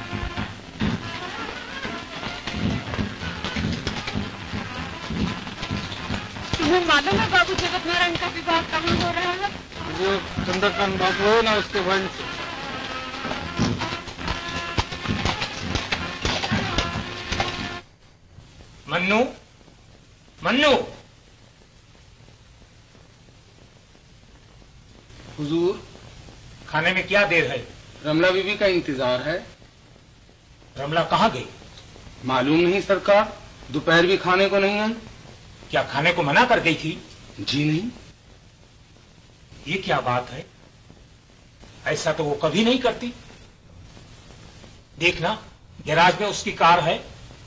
Speaker 5: तुम्हें मालूम है बाबू जगत नारायण का विवाह कहाँ हो रहा है?
Speaker 19: जो चंद्रकांत बाबू है ना, उसके भाई से।
Speaker 13: मन्नू, मन्नू।
Speaker 19: हुजूर,
Speaker 13: खाने में क्या देर है?
Speaker 19: रमला बीबी का इंतजार है।
Speaker 13: रमला कहाँ गई?
Speaker 19: मालूम नहीं सरकार, दोपहर भी खाने को नहीं आई।
Speaker 13: क्या खाने को मना कर गई थी?
Speaker 19: जी नहीं।
Speaker 13: ये क्या बात है? ऐसा तो वो कभी नहीं करती। देखना, गैराज में उसकी कार है।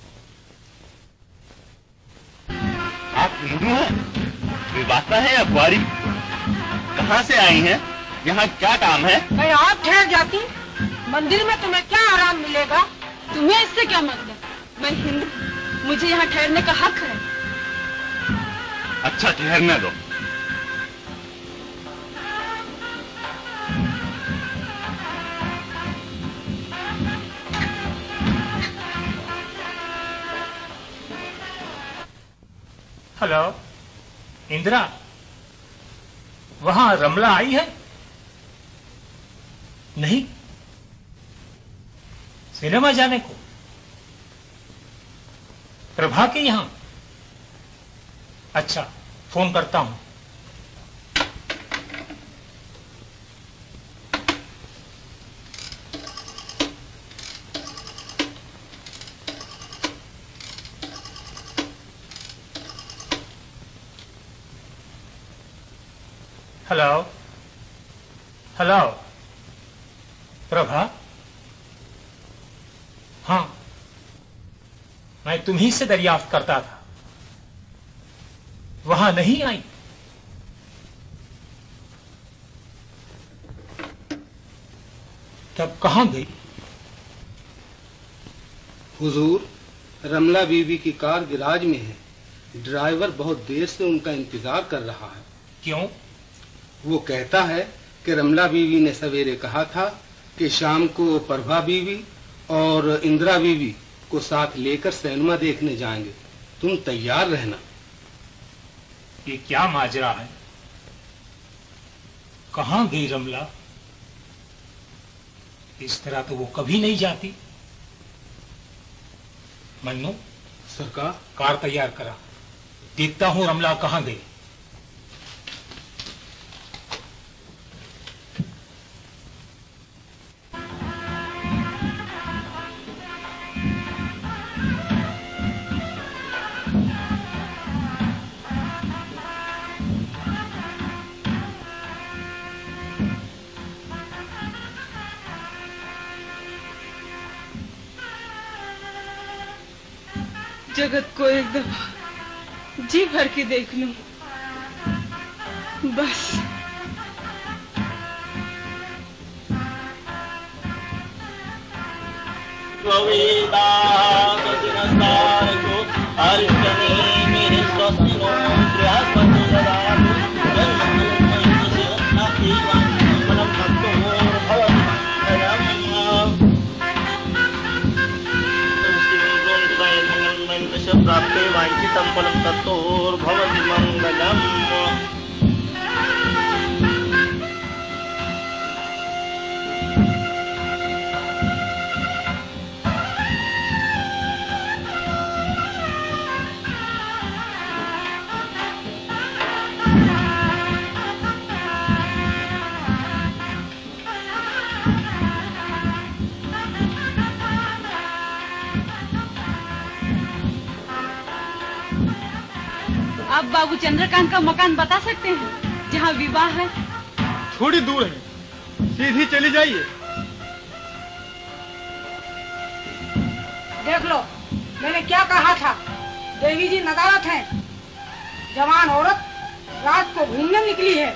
Speaker 20: आप हिंदू हैं? विवाहिता है या कुंवारी? कहाँ से आई हैं? यहाँ क्या काम है?
Speaker 5: मैं आप ठहर जाती, मंदिर में तुम्हें क्या आराम मिलेगा? तुम्हें इससे क्या मतलब? मैं हिंदू, मुझे यहाँ ठहरने का हक है।
Speaker 20: अच्छा ठहरने दो।
Speaker 13: हेलो इंदिरा, वहां रमला आई है? नहीं, सिनेमा जाने को? प्रभा के यहां? अच्छा, फोन करता हूं। Hello hello Prabha. हाँ, मैं तुम्ही से दरियाफ्त करता था, वहां नहीं आई। तब कहां गई?
Speaker 19: हुजूर, रमला बीबी की कार गैराज में है। ड्राइवर बहुत देर से उनका इंतजार कर रहा है।
Speaker 13: क्यों?
Speaker 19: वो कहता है कि रमला बीवी ने सवेरे कहा था कि शाम को प्रभा बीवी और इंदिरा बीवी को साथ लेकर सिनेमा देखने जाएंगे। तुम तैयार रहना।
Speaker 13: ये क्या माजरा है? कहां गई रमला? इस तरह तो वो कभी नहीं जाती। मन्नू,
Speaker 19: सरकार,
Speaker 13: कार तैयार करा, देखता हूं रमला कहां गई।
Speaker 5: जगत को एक दफा जी भर के देख लूं, बस।
Speaker 20: प्राप्ते वाञ्छितं फलं ततोर्भवति मङ्गलम्।
Speaker 5: आप बाबू चंद्रकांत का मकान बता सकते हैं जहाँ विवाह है?
Speaker 8: थोड़ी दूर है, सीधी चली जाइए।
Speaker 21: देख लो, मैंने क्या कहा था। देवी जी नदारत हैं। जवान औरत रात को घूमने निकली है।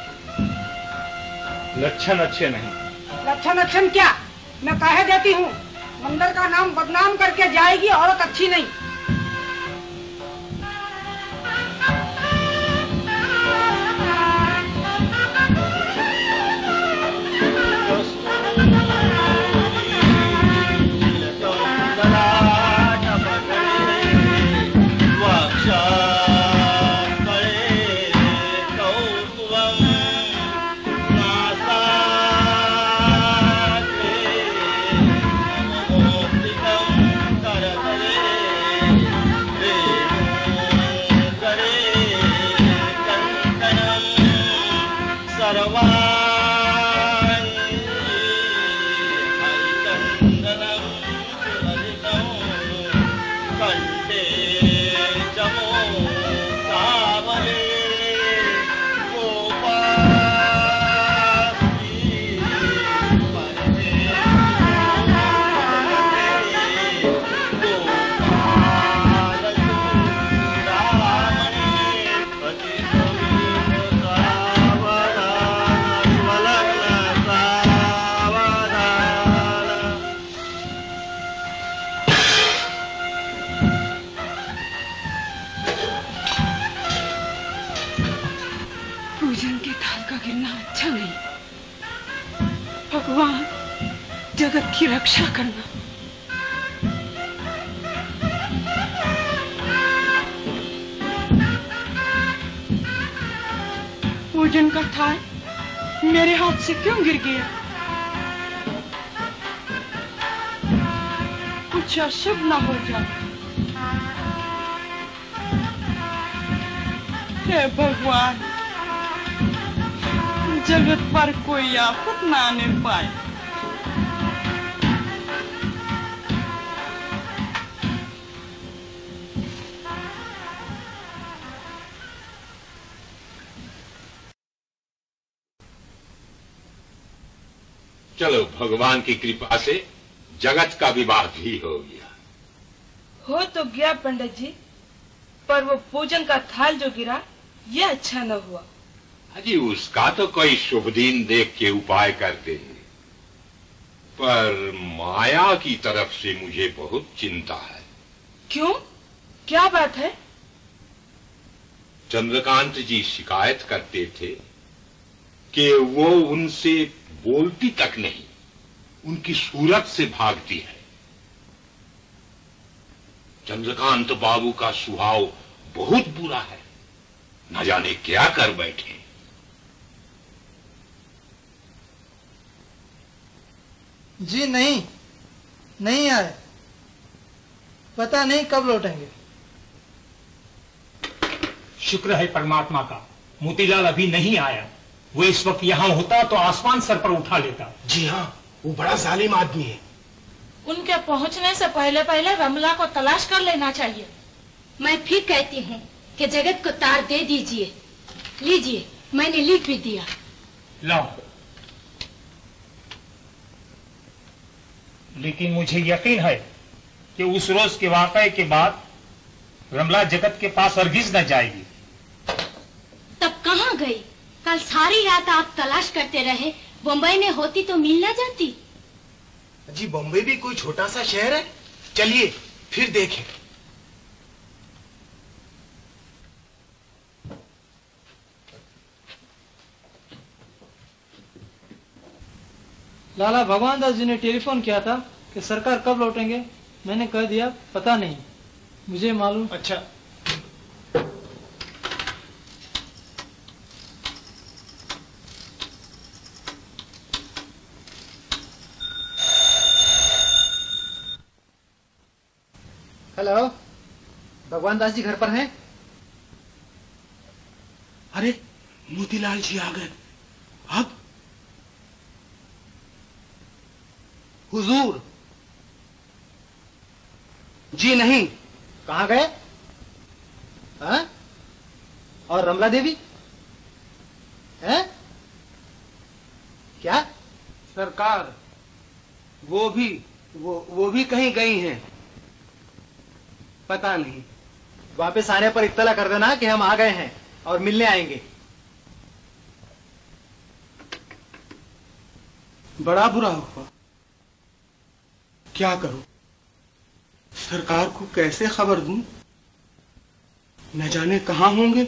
Speaker 13: लक्षण अच्छे नहीं।
Speaker 21: लक्षण लक्षण क्या, मैं कह देती हूँ। मंदिर का नाम बदनाम करके जाएगी, औरत अच्छी नहीं। भगवान, जगत की रक्षा करना। पूजन का थाल मेरे हाथ से क्यों गिर गया? कुछ अशुभ न हो जाए। हे भगवान, जगत पर कोई आफत न आने पाए।
Speaker 7: चलो, भगवान की कृपा से जगत का विवाह भी हो गया।
Speaker 6: हो तो गया पंडित जी, पर वो पूजन का थाल जो गिरा, ये अच्छा न हुआ।
Speaker 7: अजी, उसका तो कोई शुभ दिन देख के उपाय कर देंगे, पर माया की तरफ से मुझे बहुत चिंता है।
Speaker 6: क्यों, क्या बात है?
Speaker 7: चंद्रकांत जी शिकायत करते थे कि वो उनसे बोलती तक नहीं, उनकी सूरत से भागती है। चंद्रकांत बाबू का स्वभाव बहुत बुरा है, न जाने क्या कर बैठे।
Speaker 16: जी नहीं, नहीं आए। पता नहीं कब लौटेंगे।
Speaker 13: शुक्र है परमात्मा का, मोतीलाल अभी नहीं आया। वो इस वक्त यहाँ होता तो आसमान सर पर उठा लेता।
Speaker 10: जी हाँ, वो बड़ा जालिम आदमी है।
Speaker 22: उनके पहुँचने से पहले पहले रमला को तलाश कर लेना चाहिए।
Speaker 15: मैं फिर कहती हूँ कि जगत को तार दे दीजिए। लीजिए, मैंने लिख भी दिया।
Speaker 13: लाओ। लेकिन मुझे यकीन है कि उस रोज के वाकये के बाद रमला जगत के पास हरगिज न जाएगी।
Speaker 15: तब कहाँ गई? कल सारी रात आप तलाश करते रहे। बम्बई में होती तो मिल न जाती।
Speaker 10: जी, बम्बई भी कोई छोटा सा शहर है? चलिए फिर देखें।
Speaker 16: लाला भगवान दास जी ने टेलीफोन किया था कि सरकार कब लौटेंगे। मैंने कह दिया पता नहीं, मुझे मालूम।
Speaker 10: अच्छा,
Speaker 16: हेलो, भगवान दास जी घर पर हैं?
Speaker 10: अरे मोतीलाल जी आ गए। अब
Speaker 16: हुजूर जी नहीं। कहाँ गए? हाँ?
Speaker 10: और रमला देवी है क्या?
Speaker 19: सरकार वो भी वो वो भी कहीं गई हैं, पता नहीं।
Speaker 10: वापस आने पर इत्तला कर देना कि हम आ गए हैं और मिलने आएंगे।
Speaker 19: बड़ा बुरा हुआ, क्या करूं? सरकार को कैसे खबर दूं? न जाने कहां होंगे।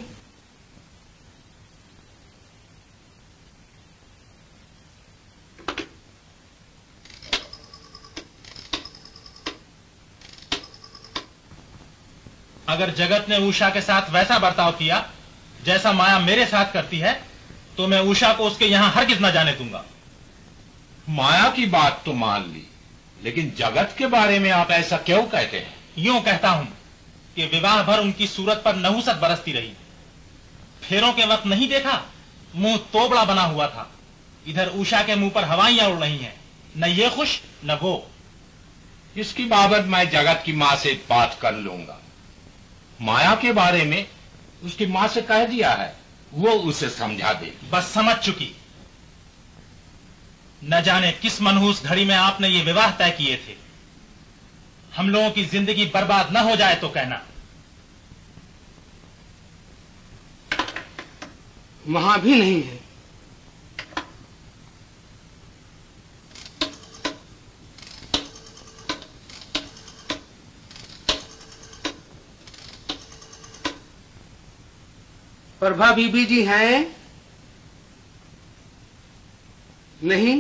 Speaker 4: अगर जगत ने उषा के साथ वैसा बर्ताव किया जैसा माया मेरे साथ करती है, तो मैं उषा को उसके यहां हरगिज न जाने दूंगा।
Speaker 7: माया की बात तो मान ली, लेकिन जगत के बारे में आप ऐसा क्यों कहते हैं?
Speaker 4: यूं कहता हूं कि विवाह भर उनकी सूरत पर नहुसत बरसती रही। फेरों के वक्त नहीं देखा, मुंह तोबड़ा बना हुआ था। इधर उषा के मुंह पर हवाइयां उड़ रही हैं, न ये खुश न वो।
Speaker 7: इसकी बाबत मैं जगत की माँ से बात कर लूंगा। माया के बारे में उसकी माँ से कह दिया है, वो उसे समझा दे।
Speaker 4: बस समझ चुकी। न जाने किस मनहूस घड़ी में आपने ये विवाह तय किए थे। हम लोगों की जिंदगी बर्बाद न हो जाए तो कहना।
Speaker 19: वहां भी नहीं है। प्रभा बीबी जी हैं? नहीं।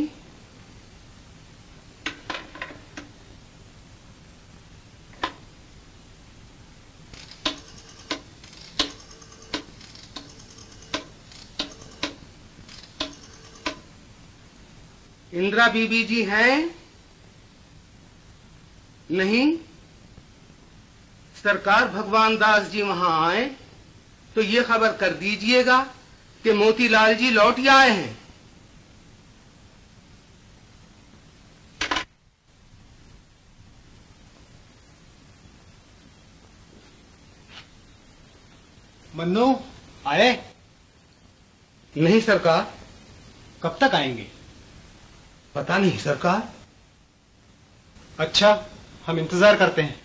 Speaker 19: इंदिरा बीबी जी हैं? नहीं। सरकार भगवान दास जी वहां आए तो ये खबर कर दीजिएगा कि मोतीलाल जी लौट आए हैं।
Speaker 10: मन्नू आए?
Speaker 19: नहीं सरकार।
Speaker 10: कब तक आएंगे?
Speaker 19: पता नहीं सरकार।
Speaker 10: अच्छा, हम इंतजार करते हैं।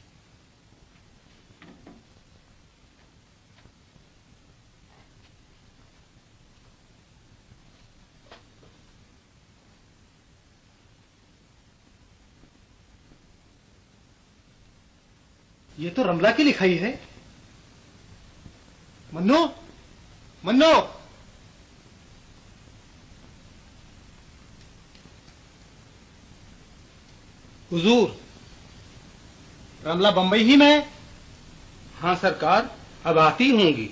Speaker 10: ये तो रमला की लिखाई है। मन्नू, मन्नू, हुजूर, रमला बंबई ही में?
Speaker 19: हाँ सरकार, अब आती होंगी।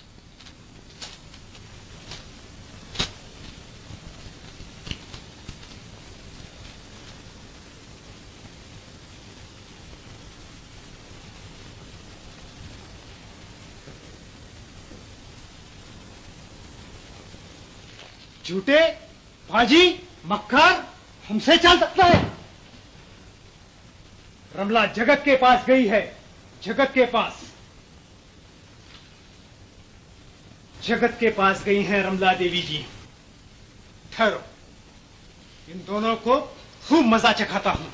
Speaker 10: झूठे, भाजी, मक्खर, हमसे चल सकता है। रमला जगत के पास गई है, जगत के पास, जगत के पास गई हैं रमला देवी जी। ठहरो, इन दोनों को खूब मजा चखाता हूं।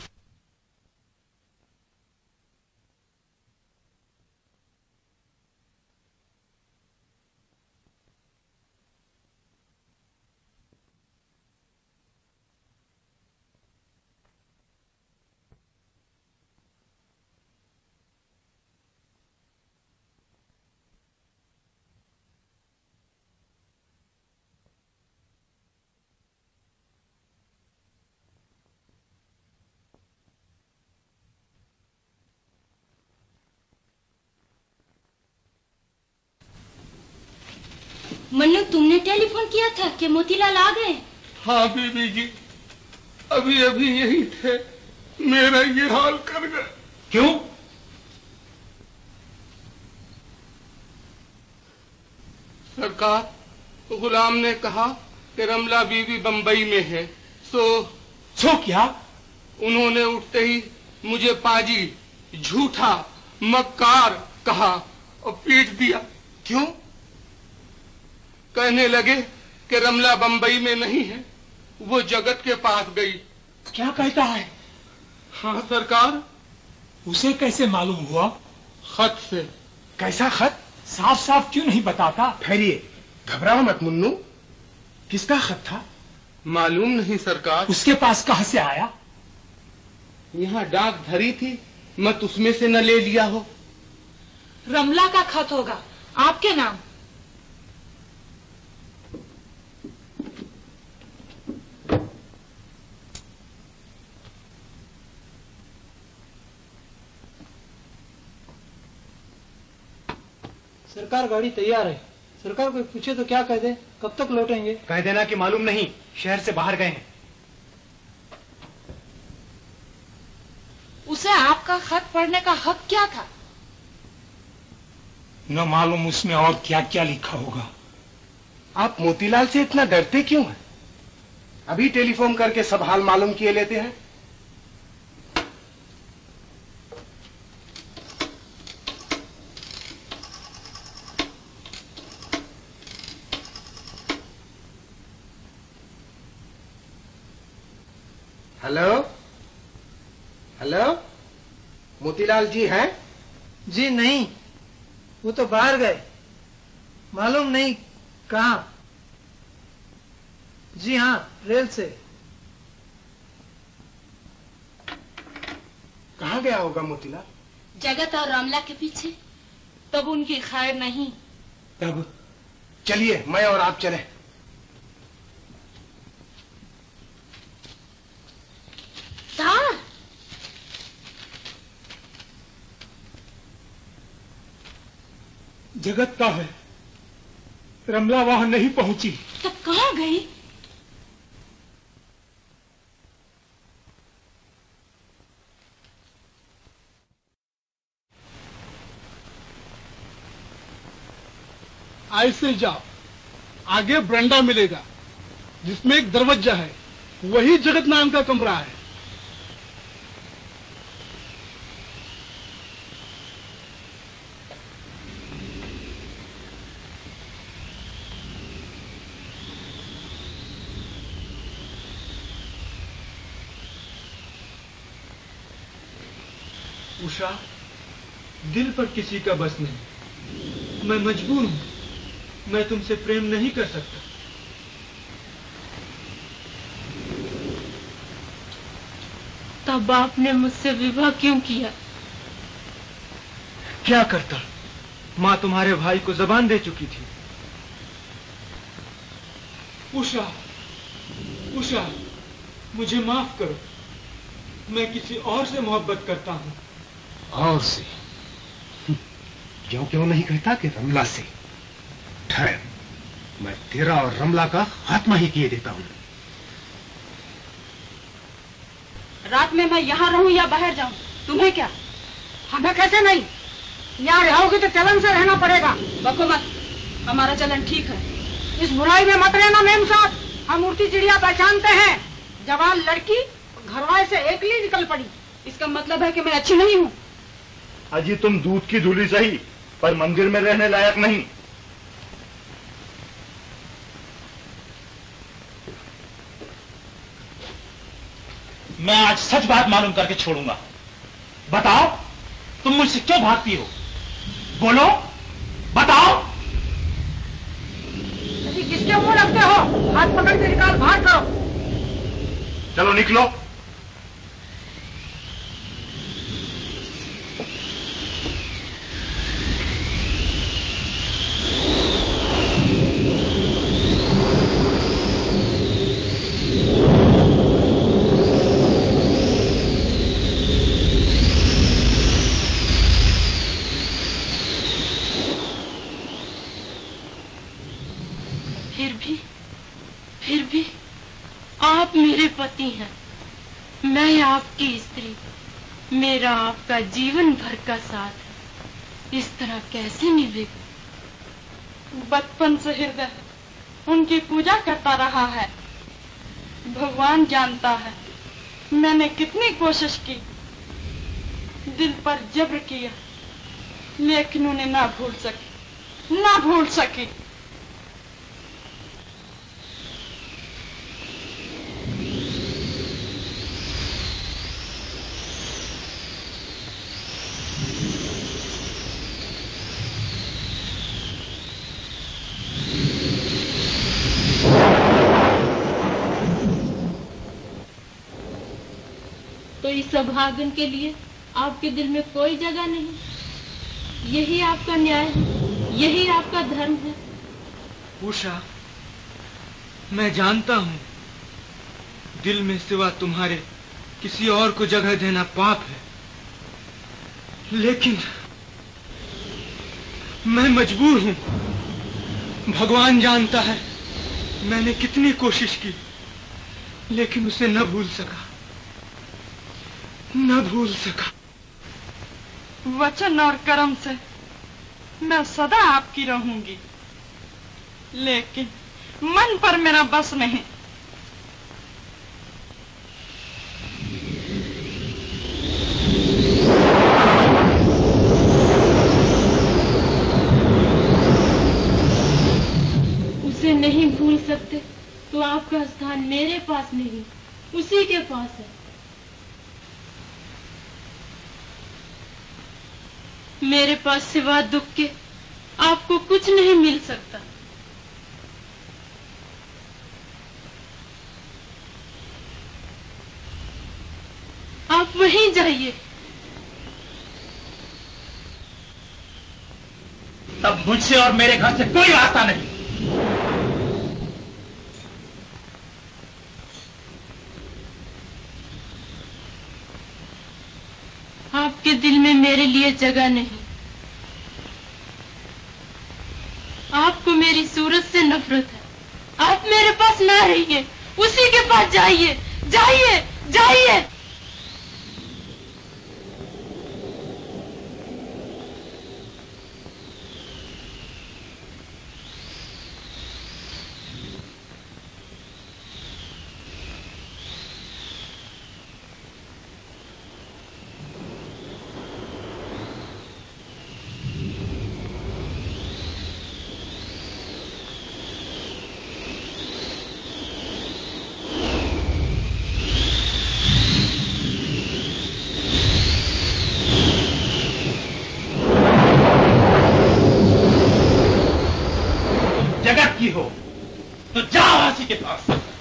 Speaker 15: मन्नू, तुमने टेलीफोन किया था कि मोतीलाल आ गए?
Speaker 19: हाँ बीबी जी, अभी अभी यही थे, मेरा ये हाल कर गए।
Speaker 10: क्यों?
Speaker 19: सरकार, गुलाम ने कहा कि रमला बीबी बंबई में है, सो
Speaker 10: सो क्या?
Speaker 19: उन्होंने उठते ही मुझे पाजी, झूठा, मक्कार कहा और पीट दिया।
Speaker 10: क्यों?
Speaker 19: कहने लगे कि रमला बंबई में नहीं है, वो जगत के पास गई।
Speaker 13: क्या कहता है?
Speaker 19: हाँ सरकार।
Speaker 13: उसे कैसे मालूम हुआ?
Speaker 19: खत से।
Speaker 13: कैसा खत? साफ साफ क्यों नहीं बताता?
Speaker 19: ठहरिए, घबराओ मत मुन्नू।
Speaker 13: किसका खत था?
Speaker 19: मालूम नहीं सरकार।
Speaker 13: उसके पास कहाँ से आया?
Speaker 19: यहाँ डाक धरी थी, मत उसमें से न ले लिया हो।
Speaker 22: रमला का खत होगा, आपके नाम।
Speaker 16: सरकार गाड़ी तैयार है। सरकार कोई पूछे तो क्या कह दे? कब तक लौटेंगे?
Speaker 10: कह देना कि मालूम नहीं, शहर से बाहर गए हैं।
Speaker 22: उसे आपका खत पढ़ने का हक क्या था?
Speaker 13: न मालूम उसमें और क्या क्या लिखा होगा।
Speaker 19: आप मोतीलाल से इतना डरते क्यों हैं? अभी टेलीफोन करके सब हाल मालूम किए लेते हैं। हेलो हेलो, मोतीलाल जी हैं?
Speaker 16: जी नहीं, वो तो बाहर गए, मालूम नहीं कहाँ। जी हाँ, रेल से।
Speaker 19: कहाँ गया होगा मोतीलाल?
Speaker 15: जगत और रमला के पीछे।
Speaker 22: तब उनकी खैर नहीं।
Speaker 19: तब चलिए, मैं और आप चले।
Speaker 13: जगत का है, रमला वहां नहीं पहुंची।
Speaker 15: तब कहाँ गई?
Speaker 1: ऐसे जाओ, आगे बरंडा मिलेगा जिसमें एक दरवाजा है, वही जगत नाम का कमरा है।
Speaker 8: उषा, दिल पर किसी का बस नहीं। मैं मजबूर हूं, मैं तुमसे प्रेम नहीं कर सकता।
Speaker 22: तब आपने मुझसे विवाह क्यों किया?
Speaker 8: क्या करता, माँ तुम्हारे भाई को जबान दे चुकी थी। उषा, उषा, मुझे माफ करो, मैं किसी और से मोहब्बत करता हूँ।
Speaker 19: और से? क्यों क्यों नहीं कहता कि रमला से? ठहर, मैं तेरा और रमला का खात्मा ही किए देता हूँ।
Speaker 21: रात में मैं यहाँ रहूं या बाहर जाऊं, तुम्हें क्या? हमें कैसे नहीं, यहाँ रहोगी तो चलन से रहना पड़ेगा।
Speaker 5: बको मत, हमारा चलन ठीक है।
Speaker 21: इस बुराई में मत रहना मेम साहब, हम उड़ती चिड़िया पहचानते हैं। जवान लड़की घरवाले से एकली निकल पड़ी,
Speaker 5: इसका मतलब है कि मैं अच्छी नहीं हूँ।
Speaker 20: अजी तुम दूध की धूली सही, पर मंदिर में रहने लायक नहीं।
Speaker 4: मैं आज सच बात मालूम करके छोड़ूंगा। बताओ, तुम मुझसे क्यों भागती हो? बोलो, बताओ।
Speaker 21: किसके मुंह लगते हो? हाथ पकड़ के निकाल, बाहर करो।
Speaker 20: चलो निकलो।
Speaker 22: फिर भी फिर भी आप मेरे पति हैं, मैं आपकी स्त्री, मेरा आपका जीवन भर का साथ है, इस तरह कैसे निभेगा? बचपन से हृदय उनकी पूजा करता रहा है। भगवान जानता है मैंने कितनी कोशिश की, दिल पर जब्र किया, लेकिन उन्हें ना भूल सकी, ना भूल सकी।
Speaker 2: इस अभागन के लिए आपके दिल में कोई जगह नहीं? यही आपका न्याय है, यही आपका धर्म है।
Speaker 8: उषा, मैं जानता हूँ दिल में सिवा तुम्हारे किसी और को जगह देना पाप है, लेकिन मैं मजबूर हूँ। भगवान जानता है मैंने कितनी कोशिश की, लेकिन उसे न भूल सका, न भूल सका।
Speaker 9: वचन और कर्म से मैं सदा आपकी रहूंगी, लेकिन मन पर मेरा बस नहीं।
Speaker 2: उसे नहीं भूल सकते तो आपका स्थान मेरे पास नहीं, उसी के पास है। मेरे पास सिवा दुख के आपको कुछ नहीं मिल सकता। आप वहीं जाइए।
Speaker 13: तब मुझसे और मेरे घर से कोई रास्ता नहीं।
Speaker 2: आपके दिल में मेरे लिए जगह नहीं। आपको मेरी सूरत से नफरत है। आप मेरे पास ना रहिए, उसी के पास जाइए, जाइए, जाइए।
Speaker 13: की हो तो जाओ हाथी के पास।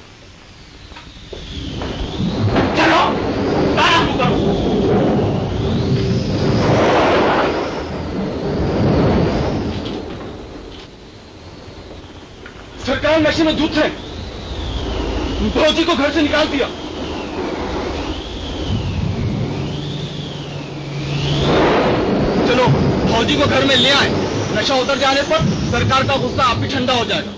Speaker 13: चलो आराम करो।
Speaker 8: सरकार नशे में धुत है, फौजी को घर से निकाल दिया। चलो फौजी को घर में ले आए, नशा उतर जाने पर सरकार का गुस्सा आप भी ठंडा हो जाएगा।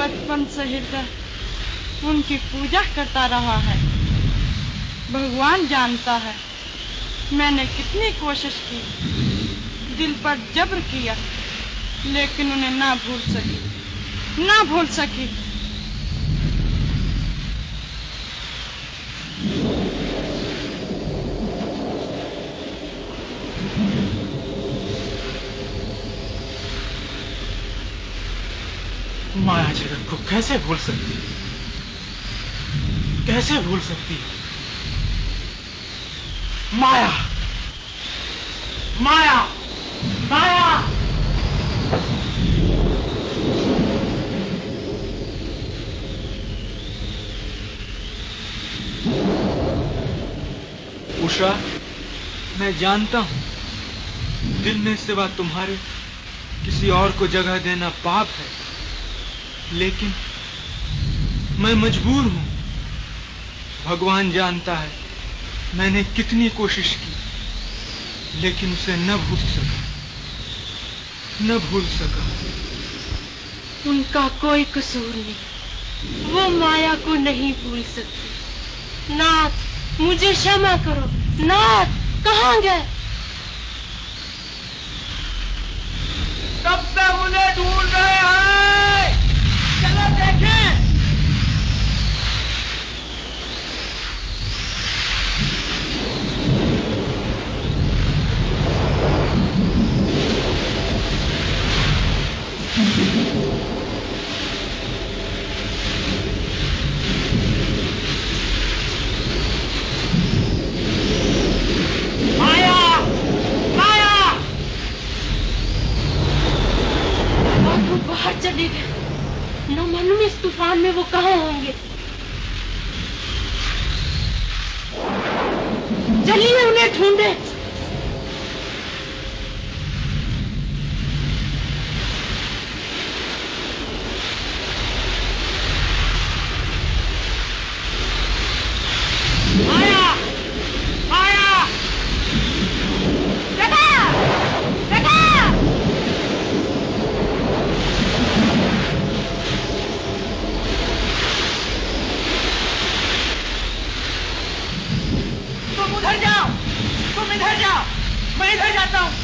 Speaker 9: बचपन से हृदय उनकी पूजा करता रहा है। भगवान जानता है मैंने कितनी कोशिश की, दिल पर जबर किया, लेकिन उन्हें ना भूल सकी, ना भूल सकी।
Speaker 8: माया जगत को कैसे भूल सकती, कैसे भूल सकती? माया, माया, माया। उषा, मैं जानता हूं दिल में सिवा तुम्हारे किसी और को जगह देना पाप है, लेकिन मैं मजबूर हूं। भगवान जानता है मैंने कितनी कोशिश की, लेकिन उसे न भूल सका, न भूल सका।
Speaker 2: उनका कोई कसूर नहीं, वो माया को नहीं भूल सकती। नाथ, मुझे क्षमा करो। नाथ, कहाँ गए?
Speaker 14: कब से मुझे ढूंढ रहे हैं, चलो देखें। माया, माया।
Speaker 2: वो बाहर चले गए, न मालूम इस तूफान में वो कहाँ होंगे। चलिए उन्हें ढूंढे।
Speaker 14: माया, माया। जगा, जगा। तुम उधर जाओ, तुम इधर जाओ, मैं इधर जाता हूँ।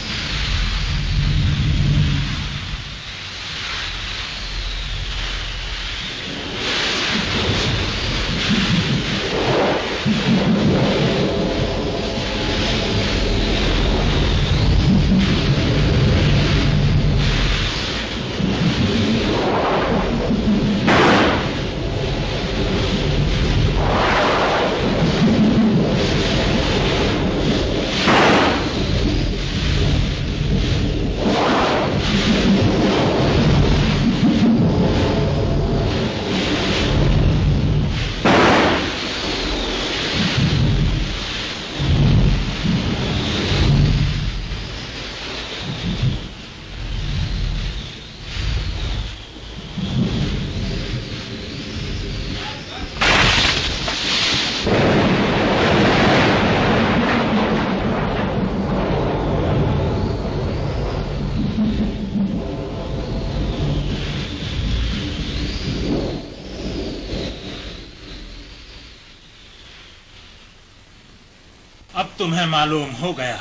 Speaker 4: अब तुम्हें मालूम हो गया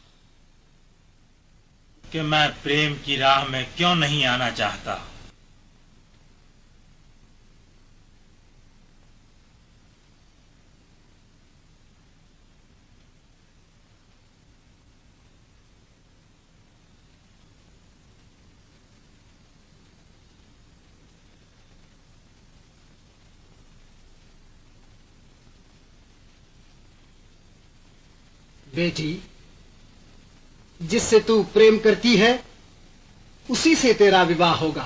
Speaker 4: कि मैं प्रेम की राह में क्यों नहीं आना चाहता।
Speaker 1: बेटी, जिससे तू प्रेम करती है उसी से तेरा विवाह होगा।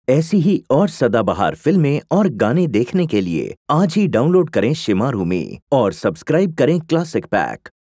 Speaker 11: ऐसी ही और सदाबहार फिल्में और गाने देखने के लिए आज ही डाउनलोड करें शिमारू में और सब्सक्राइब करें क्लासिक पैक।